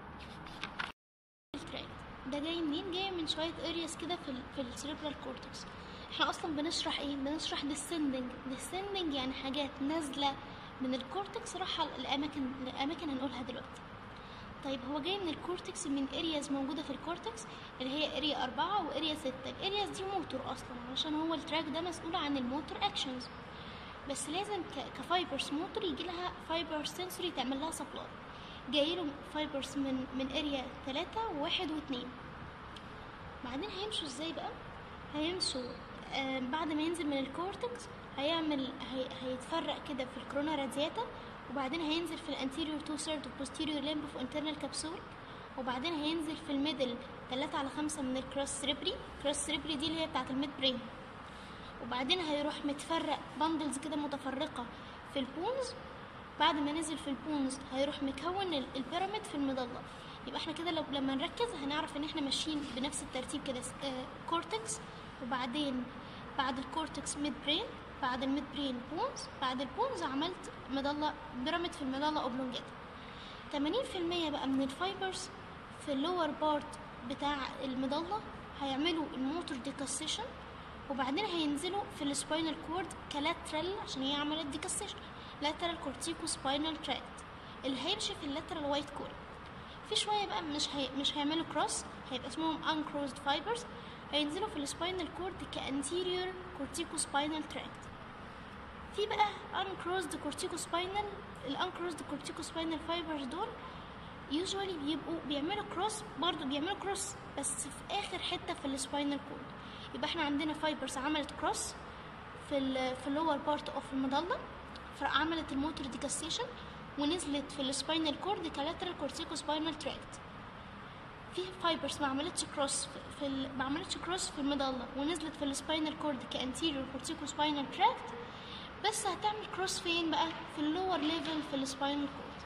ده جاي منين؟ جاي من شويه ارياس كده في ال في السيريبرال كورتكس. احنا اصلا بنشرح ايه؟ بنشرح descending descending يعني حاجات نازله من الكورتكس رايحه الاماكن الاماكن هنقولها دلوقتي. طيب هو جاي من الكورتكس من ارياز موجوده في الكورتكس اللي هي اريا أربعة واريا ستة. الارياز دي موتور اصلا علشان هو التراك ده مسؤول عن الموتور اكشنز، بس لازم كفايبرز موتور يجي لها فايبر سنسوري تعمل لها سبلاي. جاي له فايبرز من من اريا ثلاثة وواحد واثنين. بعدين هيمشوا ازاي بقى؟ هيمشوا آه بعد ما ينزل من الكورتكس هيعمل هي هيتفرق كده في الكورونا رادياتا، وبعدين هينزل في الانتيريور تو ثيرد وبوستيريور ليمب اوف انترنال كابسول، وبعدين هينزل في الميدل ثلاثة على خمسة من الكروس سيريبري. كروس سيريبري دي اللي هي بتاعت الميد برين، وبعدين هيروح متفرق باندلز كده متفرقة في البونز، بعد ما نزل في البونز هيروح مكون البيراميد في المظله. يبقى احنا كده لو لما نركز هنعرف ان احنا ماشيين بنفس الترتيب كده. آه كورتكس، وبعدين بعد الكورتكس ميد برين، بعد الميد برين بونز، بعد البونز عملت مظله بيراميد في المظله اوبلونجاتا. ثمانين في المية بقى من الفايبرز في اللور بارت بتاع المظله هيعملوا الموتور ديكاستيشن، وبعدين هينزلوا في السباينال كورد كلاترال عشان هي عملت ديكاستيشن، لاترال كورتيكو سباينال تراكت اللي هيمشي في اللاترال وايت كور. في شويه بقى مش هي... مش هيعملوا كروس، هيبقى اسمهم uncrossed fibers، هينزلوا في السباينال كورد كانتيريور كورتيكو سباينال تراكت. في بقى uncrossed cortico spinal الانكروزد كورتيكو سباينال فايبرز دول يوجوالي بيبقوا بيعملوا كروس، برضو بيعملوا كروس بس في اخر حته في السباينال كورد. يبقى احنا عندنا فايبرز عملت كروس في ال في اللور بارت اوف المظله، فعملت الموتور ديكاستيشن ونزلت في السباينال كورد كلاترال كورتيكو سباينال تراكت. في فايبرز ما عملتش كروس في ال... ما عملتش كروس في المظله ونزلت في السباينال كورد كانتيريور كورتيكو سباينال تراكت، بس هتعمل كروس فين بقى؟ في اللور ليفل في السباينال كورد.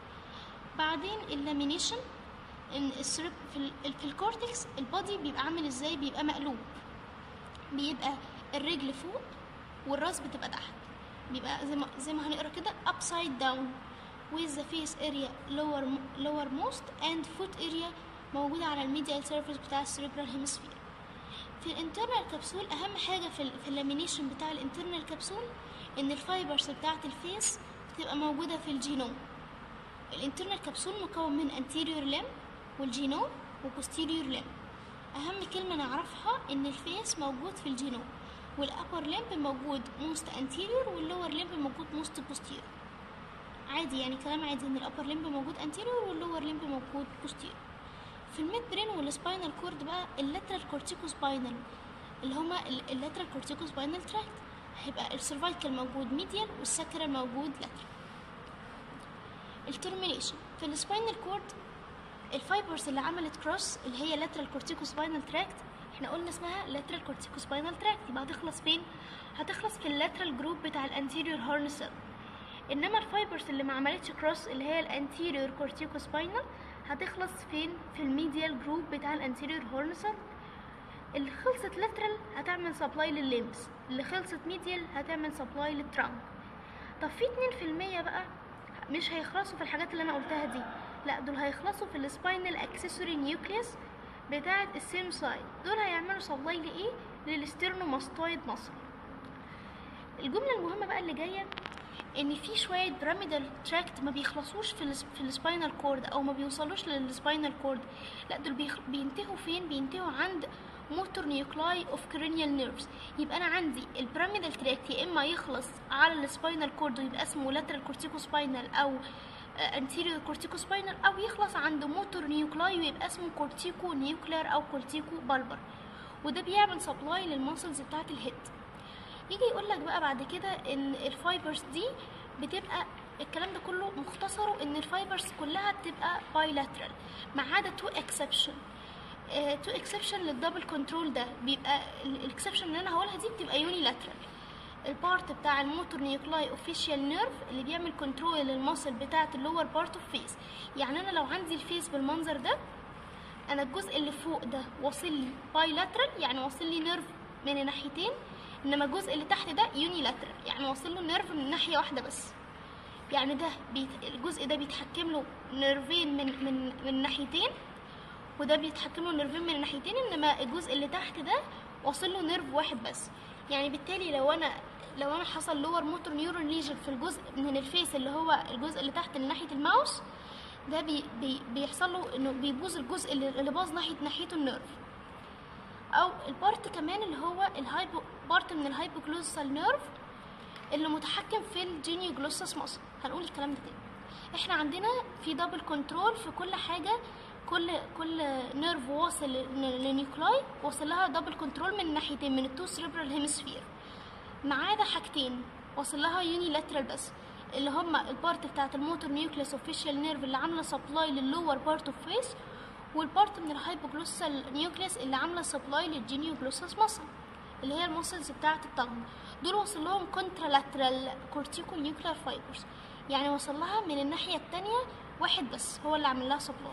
بعدين اللامينيشن ان السرب في, ال... في الكورتكس البادي بيبقى عامل ازاي؟ بيبقى مقلوب، بيبقى الرجل فوق والراس بتبقى تحت، بيبقى زي ما زي ما هنقرا كده upside down with the face area lower lowermost and foot area موجودة على الميديال سيرفيس بتاع السيريبرال هيمسفير. في الانترنال كبسول أهم حاجة في, في اللامينيشن بتاع الانترنال كبسول إن الفايبرز بتاعة الفيس بتبقى موجودة في الجينوم. الانترنال كبسول مكون من anterior limb والجينوم وposterior limb. أهم كلمة نعرفها إن الفيس موجود في الجينوم، والأبر ليمب موجود موست anterior واللور ليمب موجود موست posterior. عادي يعني كلام عادي إن الأبر ليمب موجود anterior واللور ليمب موجود posterior. في الميد برين والسباينال كورد بقى اللاترال كورتيكو سباينال اللي هما اللاترال كورتيكو سباينال تراكت هيبقى السيرفايكال موجود ميديال والساكرال موجود لاترال. الترمينيشن في السباينال كورد الفايبرز اللي عملت كروس اللي هي لاترال كورتيكو سباينال تراكت احنا قلنا اسمها لاترال كورتيكو سباينال تراكت، يبقى هتخلص فين؟ هتخلص في اللاترال جروب بتاع الانتيريور هورن سيل. انما الفايبرز اللي ما عملتش كروس اللي هي الانتيريور كورتيكو سباينال هتخلص فين؟ في الميديال جروب بتاع الانتيريور هورن سيل. اللي خلصت لاترال هتعمل سبلاي للليمبس، اللي خلصت ميديال هتعمل سبلاي للترانك. طب في اتنين في المية بقى مش هيخلصوا في الحاجات اللي انا قلتها دي، لا دول هيخلصوا في السباينال اكسسوري نيوكليوس بتاعه السيم سايد. دول هيعملوا سبلاي لايه؟ للستيرنوماستويد ماسل. الجمله المهمه بقى اللي جايه ان في شويه بيراميدال تراكت ما بيخلصوش في في السباينال كورد او ما بيوصلوش للسباينال كورد، لا دول بيخ... بينتهوا فين؟ بينتهوا عند موتور نيوكلاي اوف كرينيال نيرفز. يبقى انا عندي البيراميدال تراكت يا اما يخلص على السباينال كورد ويبقى اسمه لاترال كورتيكو سباينال او انتيريور كورتيكو سباينال، او يخلص عند موتور نيوكلاي ويبقى اسمه كورتيكو نيوكلير او كورتيكو بالبر، وده بيعمل سبلاي للماسلز بتاعه الهيد. يجي يقول لك بقى بعد كده ان الفايبرز دي بتبقى الكلام ده كله مختصره ان الفايبرز كلها بتبقى بايلاترال ما عدا تو اكسبشن. تو اكسبشن للدبل كنترول ده بيبقى الاكسبشن اللي انا هقولها دي بتبقى يوني لاترال. البارت بتاع الموتور نيوكلاي اوفيشال نيرف اللي بيعمل كنترول للماسل بتاعه اللور بارت اوف فيس. يعني انا لو عندي الفيس بالمنظر ده، انا الجزء اللي فوق ده واصل لي بايلاترال يعني واصل لي نيرف من الناحيتين، انما الجزء اللي تحت ده يوني لاترال يعني واصل له نيرف من ناحيه واحده بس. يعني ده بيت... الجزء ده بيتحكم له نيرفين من من من ناحيتين، وده بيتحكم له نيرفين من ناحيتين، انما الجزء اللي تحت ده واصل له نيرف واحد بس. يعني بالتالي لو انا لو انا حصل لور موتور نيورون ليجن في الجزء من الفيس اللي هو الجزء اللي تحت من ناحيه الماوس ده بي... بي... بيحصل له انه بيبوظ الجزء اللي, اللي باظ ناحيه ناحيته النيرف. او البارت كمان اللي هو الهايبو بارت من الهايبوجلوسال نيرف اللي متحكم في الجينيوجلوسس ماسل. هنقول الكلام ده تاني. احنا عندنا في دبل كنترول في كل حاجه، كل كل نيرف واصل للنيوكلاي واصل لها دبل كنترول من الناحيتين من التو سيريبرال هيمسفير، ما عدا حاجتين واصل لها يوني لاترال بس، اللي هما البارت بتاعه الموتور نيوكليس اوفيشال نيرف اللي عامله سبلاي لللور بارت اوف فيس، والبارت من الهايبوجلوسال نيوكليس اللي عامله سبلاي للجينيوجلوسس ماسل اللي هي الماسلز بتاعه الطنج. دول وصل لهم كونترالاترال كورتيكو نيوكلير فايبرز. يعني وصل لها من الناحيه التانية واحد بس هو اللي عامل لها سبلاي.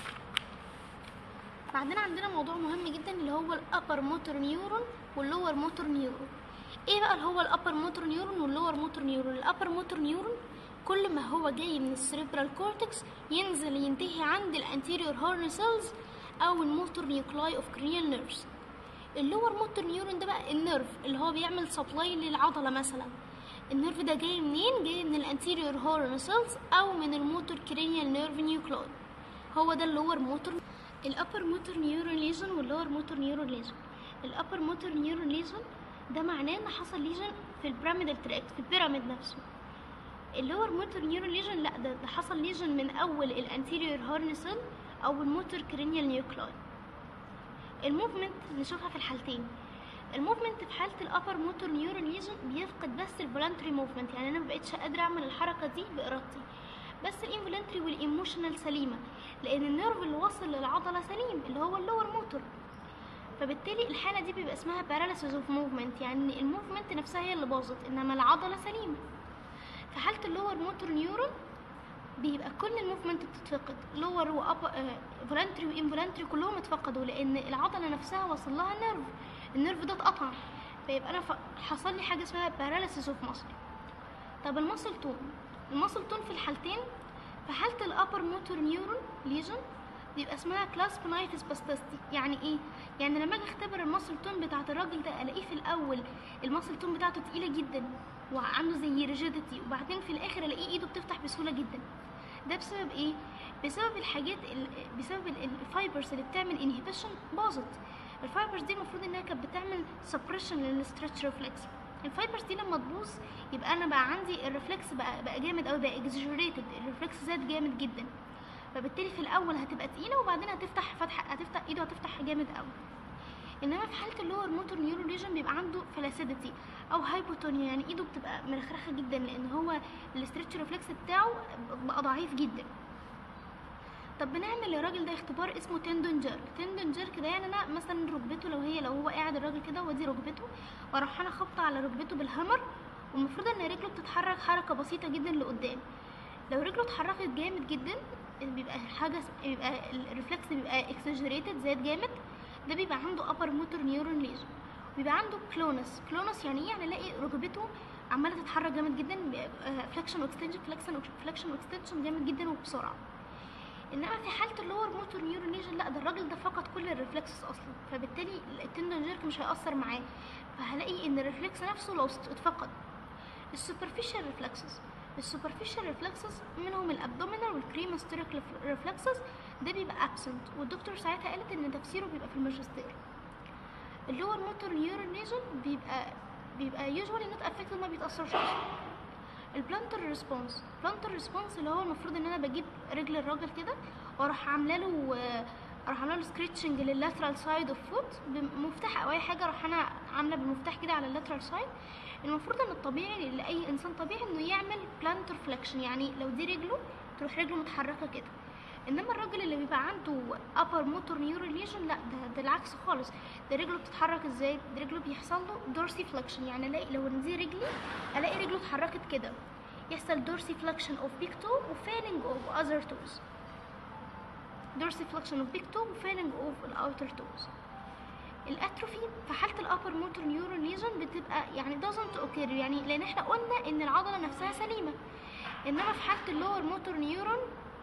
بعدين عندنا موضوع مهم جدا اللي هو الابر موتور نيورون واللور موتور نيورون. ايه بقى اللي هو الابر موتور نيورون واللور موتور نيورون؟ الابر موتور نيورون كل ما هو جاي من السيريبرال كورتكس ينزل ينتهي عند الانتيريور هورن سيلز او الموتور نيوكلاي اوف كرينيال نيرفز. اللور موتور نيورون ده بقى النيرف اللي هو بيعمل سبلاي للعضله مثلا. النيرف ده جاي منين؟ جاي من الانتيريور هورن سيلز او من الموتور كرينيال نيرف نيوكلاي، هو ده اللور موتور. الابر موتور نيورون ليجن واللور موتور نيورون ليجن. الابر موتور نيورون ليجن ده معناه ان حصل ليجن في البيراميدال تراكت، في البيراميد نفسه. اللور موتور نيورون ليجن لا، ده, ده حصل ليجن من اول الانتيريور هورن سيل او الموتور كرينيال نيوكلاي. الموفمنت نشوفها في الحالتين. الموفمنت في حاله الابر موتور نيورون ليجن بيفقد بس الفولنتري موفمنت، يعني انا مبقتش قادره اعمل الحركه دي بارادتي، بس الانفولنتري والايموشنال سليمه، لان النيرف اللي وصل للعضله سليم اللي هو اللور موتور. فبالتالي الحاله دي بيبقى اسمها paralysis of movement، يعني الموفمنت نفسها هي اللي باظت انما العضله سليمه. في حاله اللور موتور نيورون بيبقى كل الموفمنت بتتفقد، لور واب فولنتري وانفولنتري كلهم اتفقدوا، لان العضله نفسها وصل لها نيرف، النيرف ده اتقطع، فيبقى انا حصل لي حاجه اسمها paralysis of muscle. طب المسل تون، المسل تون في الحالتين، في حاله الابر موتور نيورون ليجن بيبقى اسمها كلاسبنايتس باستستي. يعني ايه؟ يعني لما اجي اختبر المسل تون بتاعت الراجل ده الاقيه في الاول المسل تون بتاعته تقيله جدا وعنده زي ريجيديتي، وبعدين في الاخر الاقيه ايده بتفتح بسهوله جدا. ده بسبب ايه؟ بسبب الحاجات بسبب الفايبرز اللي بتعمل انهبيشن باظت. الفايبرز دي المفروض انها كانت بتعمل سبريشن للستريتش ريفلكس. الفايبرز دي لما تبوظ يبقى انا بقى عندي الريفلكس بقى بقى جامد قوي، بقى اكزاجريتد، الريفلكس زاد جامد جدا. فبالتالي في الاول هتبقى تقيله وبعدين هتفتح فتحه، هتفتح ايده هتفتح جامد قوي. انما في حاله اللور موتور نيورون ليجن بيبقى عنده فلاسيديتي او هايبوتونيا، يعني ايده بتبقى مرخرخه جدا لان هو الاستريتش ريفلكس بتاعه بقى ضعيف جدا. طب بنعمل للراجل ده اختبار اسمه تندون جيرك. تندون جيرك ده يعني انا مثلا ركبته لو هي لو هو قاعد الراجل كده ودي ركبته، واروح انا خبطه على ركبته بالهامر، والمفروض ان رجله بتتحرك حركه بسيطه جدا لقدام. لو رجله اتحركت جامد جدا بيبقى حاجه بيبقى الريفلكس بيبقى اكسجريتد زاد جامد، ده بيبقى عنده ابر موتور نيورون ليجن. بيبقى عنده كلونس. كلونس يعني ايه؟ يعني الاقي ركبته عماله تتحرك جامد جدا، فلكشن واكستنشن فلكشن فلكشن واكستنشن جامد جدا وبسرعه. انما في حاله اللور موتور نيورون ليجن لا، ده الراجل ده فقد كل الريفلكسز اصلا، فبالتالي التندون جيرك مش هيأثر معاه، فهلاقي ان الريفلكس نفسه لو اتفقد. السوبرفيشال ريفلكسز، السوبرفيشال ريفلكسز منهم الابدومينال والكريماستيريك ريفلكسز، ده بيبقى ابسنت، والدكتور ساعتها قالت ان تفسيره بيبقى في الماجستير. اللور موتور نيورون ليجن بيبقى بيبقى يوجوالي نوت افكتد، ما بيتاثرش اصلا. البلانتر ريسبونس، البلانتر ريسبونس اللي هو المفروض ان انا بجيب رجل الراجل كده واروح عامله له اروح عامله له سكريتشنج لللاترال سايد اوف فوت بمفتاح او اي حاجه، اروح انا عامله بالمفتاح كده على اللاترال سايد. المفروض ان الطبيعي لاي انسان طبيعي انه يعمل بلانتر فليكشن، يعني لو دي رجله تروح رجله متحركه كده. انما الراجل اللي بيبقى عنده ابر موتور نيورون ليجن لا، ده, ده العكس خالص، ده رجله بتتحرك ازاي؟ ده رجله بيحصل له دورسي فليكشن، يعني الاقي لو دي رجلي الاقي رجله اتحركت كده، يحصل دورسي فليكشن اوف بيج تو وفيلنج اوف اذر توز. دورسي فليكشن اوف بيج تو وفيلنج اوف الاوتر توز. الاتروفي في حاله الابر موتور نيورون ليجن بتبقى يعني doesn't occur، يعني لان احنا قلنا ان العضله نفسها سليمه. انما في حاله اللور موتور نيورون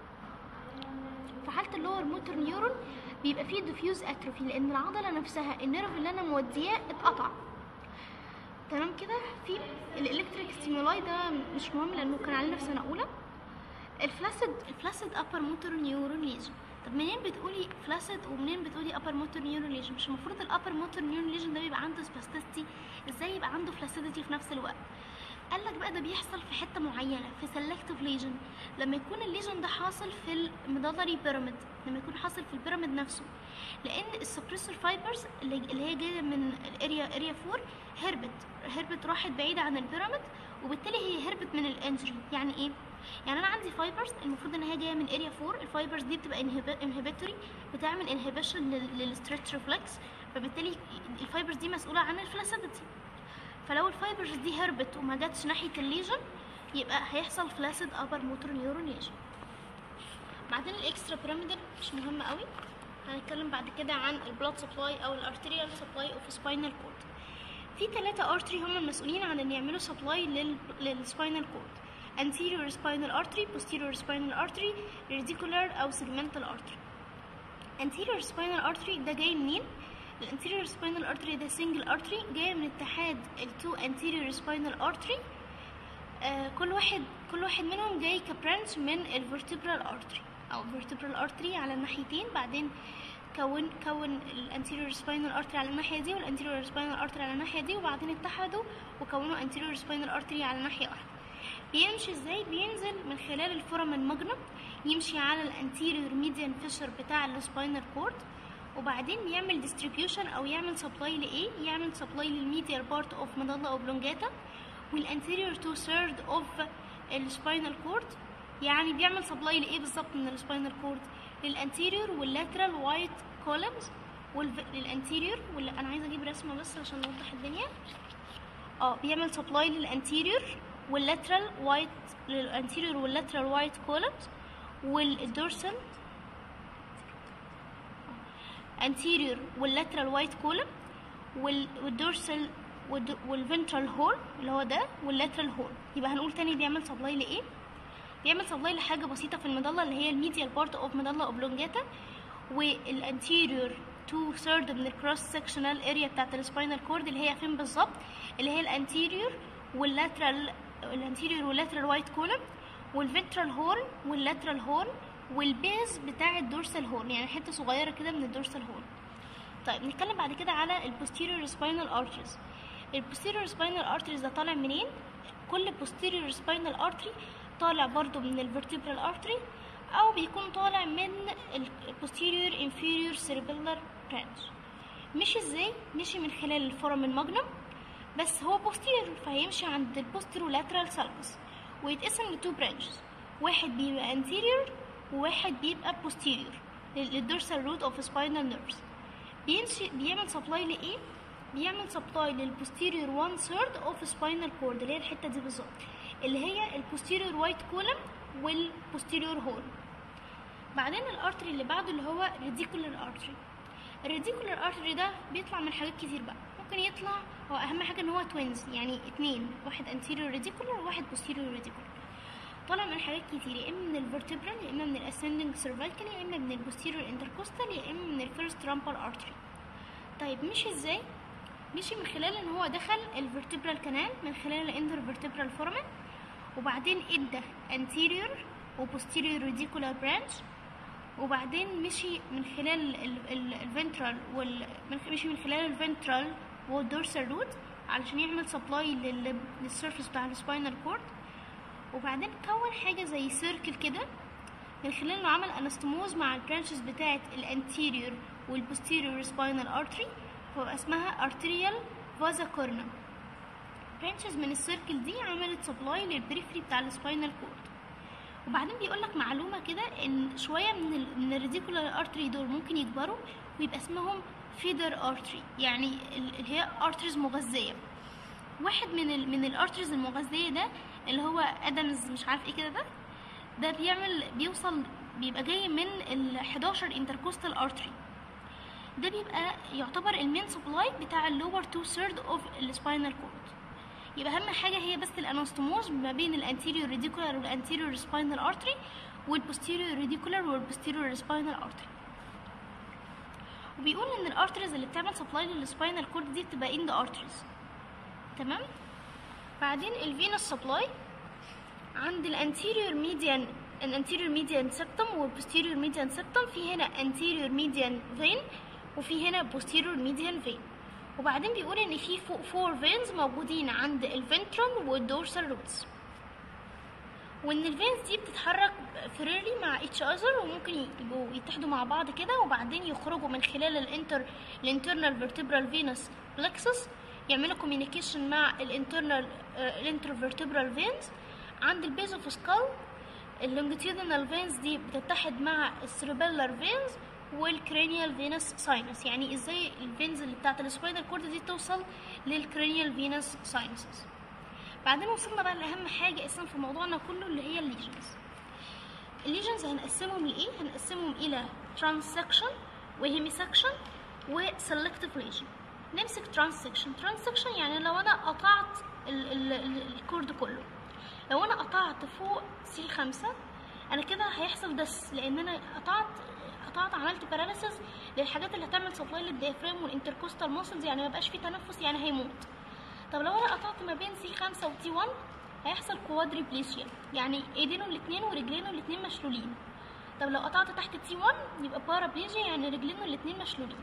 في حاله اللور موتور نيورون بيبقى فيه ديفيوز اتروفي، لان العضله نفسها النيرف اللي انا مودياه اتقطع. تمام كده. في الالكتريك ستيمولاي ده مش مهم لانه كان علينا في سنه اولى. الفلاسيد الفلاسيد ابر موتور نيورون ليجن. طب منين بتقولي فلاسيد ومنين بتقولي ابر موتور نيورون ليجن؟ مش المفروض الابر موتور نيورون ليجن ده بيبقى عنده سباستيستي؟ ازاي يبقى عنده فلاسيديتي في نفس الوقت؟ قال لك بقى ده بيحصل في حته معينه، في سيلكتيف ليجن، لما يكون الليجن ده حاصل في الميدالري بيراميد، لما يكون حاصل في البيراميد نفسه، لان السبريسور فايبرز اللي هي جايه من الاريا اريا فور هربت هربت راحت بعيده عن البيراميد، وبالتالي هي هربت من الانجري. يعني ايه؟ يعني انا عندي فايبرز المفروض ان هي جايه من اريا فور، الفايبرز دي بتبقى انهبيتوري، بتعمل انهبيشن للستريتش ريفلكس، فبالتالي الفايبرز دي مسؤوله عن الفلاسيديتي. فلو الفايبرز دي هربت وما جاتش ناحيه الليجن، يبقى هيحصل فلاسيد ابر موتور نيورون ليجن. بعدين الاكسترا بيراميدال مش مهم قوي، هنتكلم بعد كده عن البلاد سبلاي او الارتريال سبلاي اوف سباينال كورد. في ثلاثة ارتري هم المسؤولين عن ان يعملوا سبلاي لل للسباينال كورد: anterior spinal artery, posterior spinal artery, radicular او segmental artery. anterior spinal artery ده جاي منين؟ الانتيريور سباينال ارتري ده سنجل ارتري جاي من اتحاد التو انتيريور سباينال ارتري. آه كل واحد كل واحد منهم جاي كبرانش من الفرتبرال ارتري او فيرتبرال ارتري على الناحيتين، بعدين كون كون الانتيريور سباينال ارتري على الناحيه دي والانتيريور سباينال ارتري على الناحيه دي، وبعدين اتحدوا وكونوا انتيريور سباينال ارتري على ناحيه واحده. بيمشي ازاي؟ بينزل من خلال الفورامين ماجنم، يمشي على الانتيريور ميديان فيشر بتاع السباينال كورد، وبعدين يعمل ديستريبيوشن او يعمل سبلاي لايه؟ يعمل سبلاي للميديال بارت اوف ميدالا اوبلونجاتا والانتيريور تو ثيرد اوف السباينال كورد. يعني بيعمل سبلاي لايه بالظبط من السباينال كورد؟ للانتيريور واللاترال وايت كولمز والانتيريور وال... انا عايزه اجيب رسمه بس عشان نوضح الدنيا. اه بيعمل سبلاي للانتيريور واللاترال وايت للانتيريور واللاترال وايت كولمز والدورسال anterior واللاترال وايت كولم والدورسال والفنترال هول اللي هو ده واللاترال هول. يبقى هنقول تاني بيعمل سبلاي لايه؟ بيعمل سبلاي لحاجه بسيطه في الميدالا اللي هي الميديال بارت اوف ميدالا اوبلونجاتا، والانتيريور تو ثيرد من الكروس سكشنال اريا بتاعت السباينال كورد اللي هي فين بالظبط؟ اللي هي الانتيريور واللاترال الانتيريور واللاترال وايت كولم والفنترال هول واللاترال هول والبيز بتاع الدورسال هورن، يعني حته صغيره كده من الدورسال هورن. طيب نتكلم بعد كده على البوستيريور سباينال ارتريز. البوستيريور سباينال ارتريز ده طالع منين؟ كل بوستيريور سباينال ارتري طالع برضو من الفرتبرال ارتري او بيكون طالع من البوستيريور انفيريور سيربيلار برانش. مشي ازاي؟ مشي من خلال الفورامين ماجنم، بس هو بوستيريور فهيمشي عند البوستيرو لاترال سالكس ويتقسم لتو برانشز، واحد بيبقى انتيريور وواحد بيبقى posterior للدورسال روت اوف سباينال نيرفز. بيمشي بيعمل سبلاي لايه؟ بيعمل سبلاي للبوستيريور وان ثيرد اوف سباينال كورد اللي هي الحته دي بالظبط، اللي هي البوستيريور وايت كولم والبوستيريور هول. بعدين الارتري اللي بعده اللي هو ريديكولار ارتري. الريديكولار ارتري ده بيطلع من حاجات كتير بقى، ممكن يطلع هو اهم حاجه ان هو توينز، يعني اتنين، واحد انتيريور ريديكولار وواحد بوستيريور ريديكولار. طالع من حاجات كتير، يا اما من الفرتبرال يا اما من الاسندنج سيرفايكال يا اما من البوستيريور انتركوستال يا اما من الفيرست رامبال ارتري. طيب مشي ازاي؟ مشي من خلال ان هو دخل الفرتبرال كانال من خلال الانتر فيرتبرال فورامين، وبعدين ادى انتيريور وبوستيريور ريديكولار برانش، وبعدين مشي من خلال الفنترال وال مشي من خلال الفنترال والدورسال روت علشان يعمل سبلاي للسيرفيس بتاع السباينال كورد، وبعدين كون حاجه زي سيركل كده من خلال انه عمل انستموز مع البرانشز بتاعه الانتيريور والبوستيريور سباينال ارتري، فبقى اسمها ارتريال فازا كورنا. برانشز من السيركل دي عملت سبلاي للبريفري بتاع السباينال كورد. وبعدين بيقول لك معلومه كده ان شويه من ال من الريديكولار ارتري دول ممكن يكبروا ويبقى اسمهم فيدر ارتري، يعني اللي هي ارتريز مغذيه. واحد من ال من الارتريز المغذيه ده اللي هو ادمز مش عارف ايه كده، ده ده بيعمل بيوصل بيبقى جاي من ال حداشر انتركوستال ارتري، ده بيبقى يعتبر المين سبلاي بتاع اللور تو ثيرد اوف السباينال كورد. يبقى اهم حاجه هي بس الانستموز ما بين الانتيريور ريديكولار والانتيريور سباينال ارتري والبوستيريور ريديكولار والبوستيريور سباينال ارتري. وبيقول ان الارتريز اللي بتعمل سبلاي للسباينال كورد دي بتبقى اند ارتريز. تمام. بعدين الفينوس سبلاي عند الانتيريور ميديان الانتيريور ميديان سيبتم والبوستيريور ميديان سيبتم، في هنا انتيريور ميديان فين وفي هنا بوستيريور ميديان فين. وبعدين بيقول ان في فوق فور فينز موجودين عند الفنترال والدورسال روتس، وان الفينز دي بتتحرك فريرلي مع اتش اذر وممكن يبقوا يتحدوا مع بعض كده، وبعدين يخرجوا من خلال الانتر الانترنال فيرتبرال فينوس بلكسس يعملوا كوميونيكيشن مع الانترنال الانتر فيرتبرال فينز عند البيز اوف سكال. اللونجيتيودينال فينز دي بتتحد مع السيربيلار فينز والكرينيال فينوس ساينس. يعني ازاي الفينز اللي بتاعت السباينال كورد دي توصل للكرينيال فينوس ساينسز. بعدين وصلنا بقى لاهم حاجه اصلا في موضوعنا كله اللي هي الليجنز. الليجنز هنقسمهم لايه؟ هنقسمهم الى ترانسكشن وهيميسكشن وسلكتيف ليجن. نمسك ترانسكشن. ترانسكشن يعني لو انا قطعت ال ال ال الكورد كله، لو انا قطعت فوق سي خمسة انا كده هيحصل دس، لان انا قطعت قطعت عملت باراليسيس للحاجات اللي هتعمل سبلاي للديافرام والانتركوستال ماسلز، يعني ما بقاش في تنفس، يعني هيموت. طب لو انا قطعت ما بين سي خمسة وتي واحد هيحصل كوادريبليشيا، يعني ايدينه الاثنين ورجلينه الاثنين مشلولين. طب لو قطعت تحت تي واحد يبقى بارابليجيا، يعني رجلينه الاثنين مشلولين.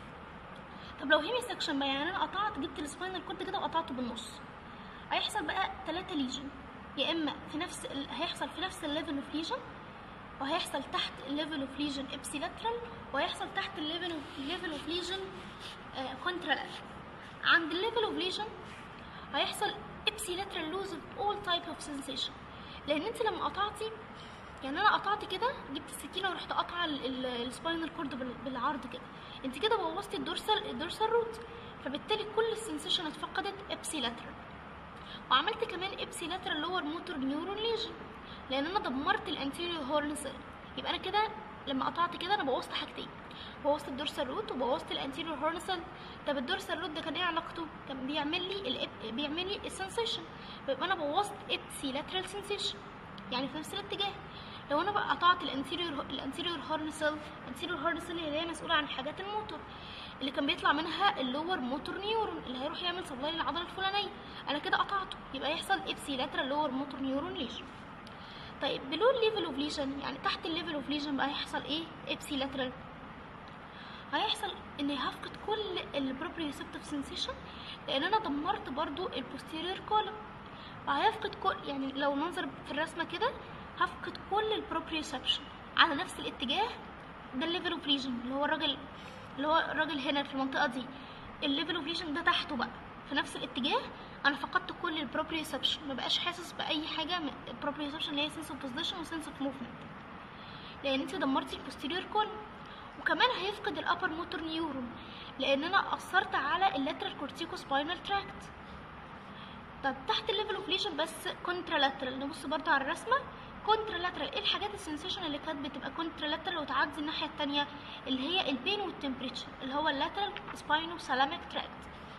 طب لو هيمي سكشن بقى، يعني انا قطعت جبت السباينال كورد كده وقطعته بالنص، هيحصل بقى ثلاثة ليجن، يا اما في نفس ال... هيحصل في نفس الليفل اوف ليجن، وهيحصل تحت الليفل اوف ليجن ابسيلاترال، وهيحصل تحت الليفل اوف الليفل اوف ليجن كونترالاترال. عند الليفل اوف ليجن هيحصل ابسيلاترال لوز اوف اول تايب اوف سنسيشن، لان انت لما قطعتي، يعني انا قطعت كده جبت السكينه ورحت قاطعه السباينال كورد بالعرض كده، انت كده بوظتي الدورسال الدورسال روت، فبالتالي كل السنسيشن اتفقدت ابسيلاترال. وعملت كمان ابسيلاترال لور موتور نيورون ليجن، لان انا دمرت الانتيريور هورن سيل. يبقى انا كده لما قطعت كده انا بوظت حاجتين، بوظت الدورسال روت وبوظت الانتيريور هورن سيل. طب الدورسال روت ده كان ايه علاقته؟ كان بيعمل لي الاب بيعمل لي السنسيشن، يبقى انا بوظت ابسيلاترال سنسيشن، يعني في نفس الاتجاه. لو انا بقى قطعت الانتيريور الانتيريور هورن سيل، الانتيريور هورن سيل اللي هي مسؤوله عن حاجات الموتور اللي كان بيطلع منها اللور موتور نيورون اللي هيروح يعمل سبلاي للعضله الفلانيه، انا كده قطعته، يبقى يحصل ابسيلاترال لور موتور نيورون ليجن. طيب بلو الليفل اوف ليجن، يعني تحت الليفل اوف ليجن بقى هيحصل ايه؟ ابسيلاترال، هيحصل ان هفقد كل البروبريوسبتيف سنسيشن، لان انا دمرت برضو البوستيريور كولم، وهيفقد كل، يعني لو ننظر في الرسمه كده هفقد كل البروبريوسبشن على نفس الاتجاه. ده الليفل اوف ليجن اللي هو الراجل اللي هو الراجل هنا في المنطقه دي، الليفل اوف ليجن ده تحته بقى في نفس الاتجاه، انا فقدت كل البروبريوسبشن، ما بقاش حاسس باي حاجه. البروبريوسبشن اللي هي سنس اوف بوزيشن وسنس اوف موفمنت، لان انت دمرتي البوستيريور كولم. وكمان هيفقد الابر موتور نيورون، لان انا اثرت على اللاترال كورتيكو سباينال تراكت. طب تحت الليفل اوف ليجن بس كونترالاترال، نبص برضو على الرسمه. كونترالاترال ايه الحاجات السنسيشن اللي كانت بتبقى كونترالاترال وتعدي الناحيه الثانيه؟ اللي هي البين والتمبريتشر، اللي هو اللاترال سباينو سالاميك تراكت.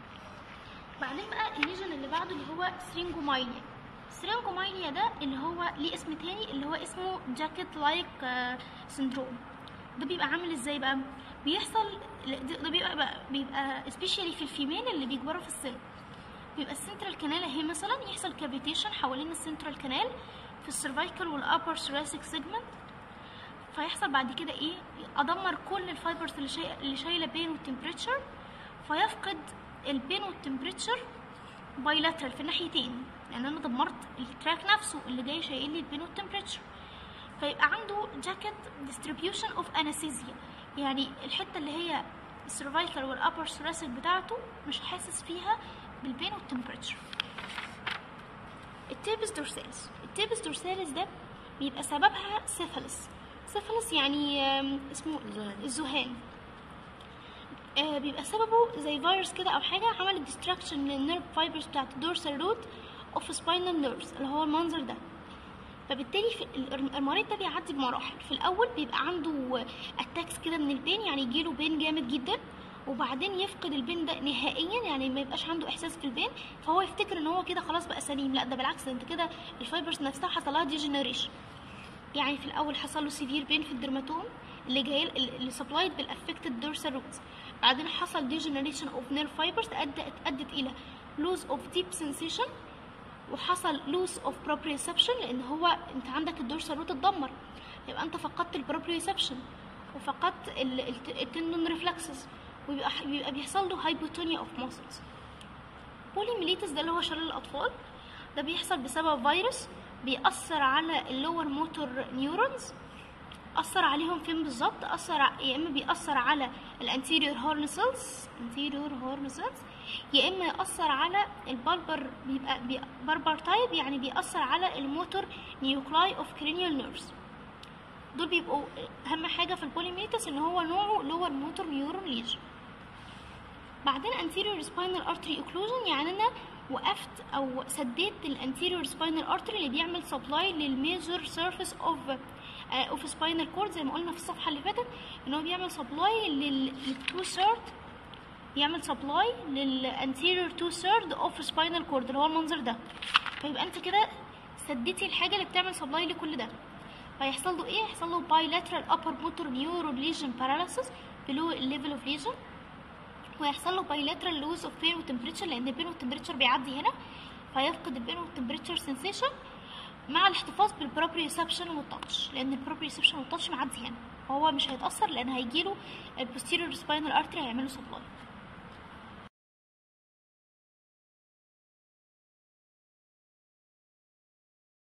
بعدين بقى الليجن اللي بعده اللي هو سرينجومايليا. سرينجومايليا ده اللي هو ليه اسم تاني اللي هو اسمه جاكيت لايك سندروم. ده بيبقى عامل ازاي بقى؟ بيحصل ده بيبقى بقى بيبقى سبيشالي في الفيميل اللي بيكبروا في السن. بيبقى السنترال كانال اهي مثلا يحصل كافيتيشن حوالين السنترال كانال في السيرفايكال والابر ثوراسيك سيجمنت، فيحصل بعد كده ايه؟ ادمر كل الفايبرز اللي شايله اللي شايله بين والتمبريتشر، فيفقد البين والتمبريتشر بايلاترال في الناحيتين، لان انا دمرت التراك نفسه اللي جاي شايل لي البين والتمبريتشر. فيبقى عنده جاكيت ديستريبيوشن اوف انستيزيا، يعني الحته اللي هي السيرفايكال والابر ثوراسيك بتاعته مش حاسس فيها بالبين والتمبريتشر. التيبس دورساليس. التيبس دورساليس ده بيبقى سببها سيفالس. سيفالس يعني اسمه الذهان. آه بيبقى سببه زي فيروس كده او حاجه عملت ديستراكشن للنيرف فايبرز بتاعت الدورسال روت اوف سباينال نيرفز اللي هو المنظر ده. فبالتالي في المريض ده بيعدي بمراحل. في الاول بيبقى عنده اتاكس كده من البين، يعني يجيله بين جامد جدا، وبعدين يفقد البين ده نهائيا، يعني ما يبقاش عنده احساس في البين، فهو يفتكر ان هو كده خلاص بقى سليم. لا، ده بالعكس، انت كده الفايبرز نفسها حصل لها ديجنريشن. يعني في الاول حصل له سيفير بين في الدرماتوم اللي جاي اللي سبلايد بالافكتد دورسال روتس، بعدين حصل ديجنريشن اوف نيرف فايبرز ادت ادت الى لوز اوف ديب سنسيشن، وحصل لوس اوف بروبريوسبشن، لان هو انت عندك الدورسال روت اتدمر، يبقى انت فقدت البروبريوسبشن وفقدت التندون ريفلكسز، ويبقى بيبقى بيحصل له هايبوتونيا اوف ماسلز. بوليميليتس ده اللي هو شلل الاطفال، ده بيحصل بسبب فيروس بيأثر على اللور موتور نيورونز. أثر عليهم فين بالظبط؟ أثر يا إما بيأثر على الانتيريور هورن سيلز انتيريور هورن سيلز يا إما يأثر على البالبر، بيبقى بربر تايب، يعني بيأثر على الموتور نيوكلاي اوف كرينيال نيرفز. دول بيبقوا أهم حاجة في البوليميليتس إن هو نوعه لور موتور نيورون ليجن. بعدين anterior spinal artery occlusion، يعني أنا وقفت او سديت الانتيريور سباينال ارتري اللي بيعمل سبلاي للميجر سيرفيس اوف اوف سباينال كورد، زي ما قلنا في الصفحه اللي فاتت ان هو بيعمل سبلاي للتو ثيرد، بيعمل سبلاي للانتيريور تو ثيرد اوف سباينال كورد اللي هو المنظر ده. فيبقى انت كده سديتي الحاجه اللي بتعمل سبلاي لكل ده. فيحصل له ايه؟ هيحصل له bilateral upper motor neuron lesion paralysis below level of lesion، ويحصل له bilateral loss of pain وtemperature لان البين والتمبريتشر بيعدي هنا، فيفقد البين والتمبريتشر sensation مع الاحتفاظ بالبروبريوسبشن والتاتش، لان البروبريوسبشن والتاتش معدي هنا، فهو مش هيتاثر لان هيجيله البوستيريور سباينال ارتري هيعمله سبلاي.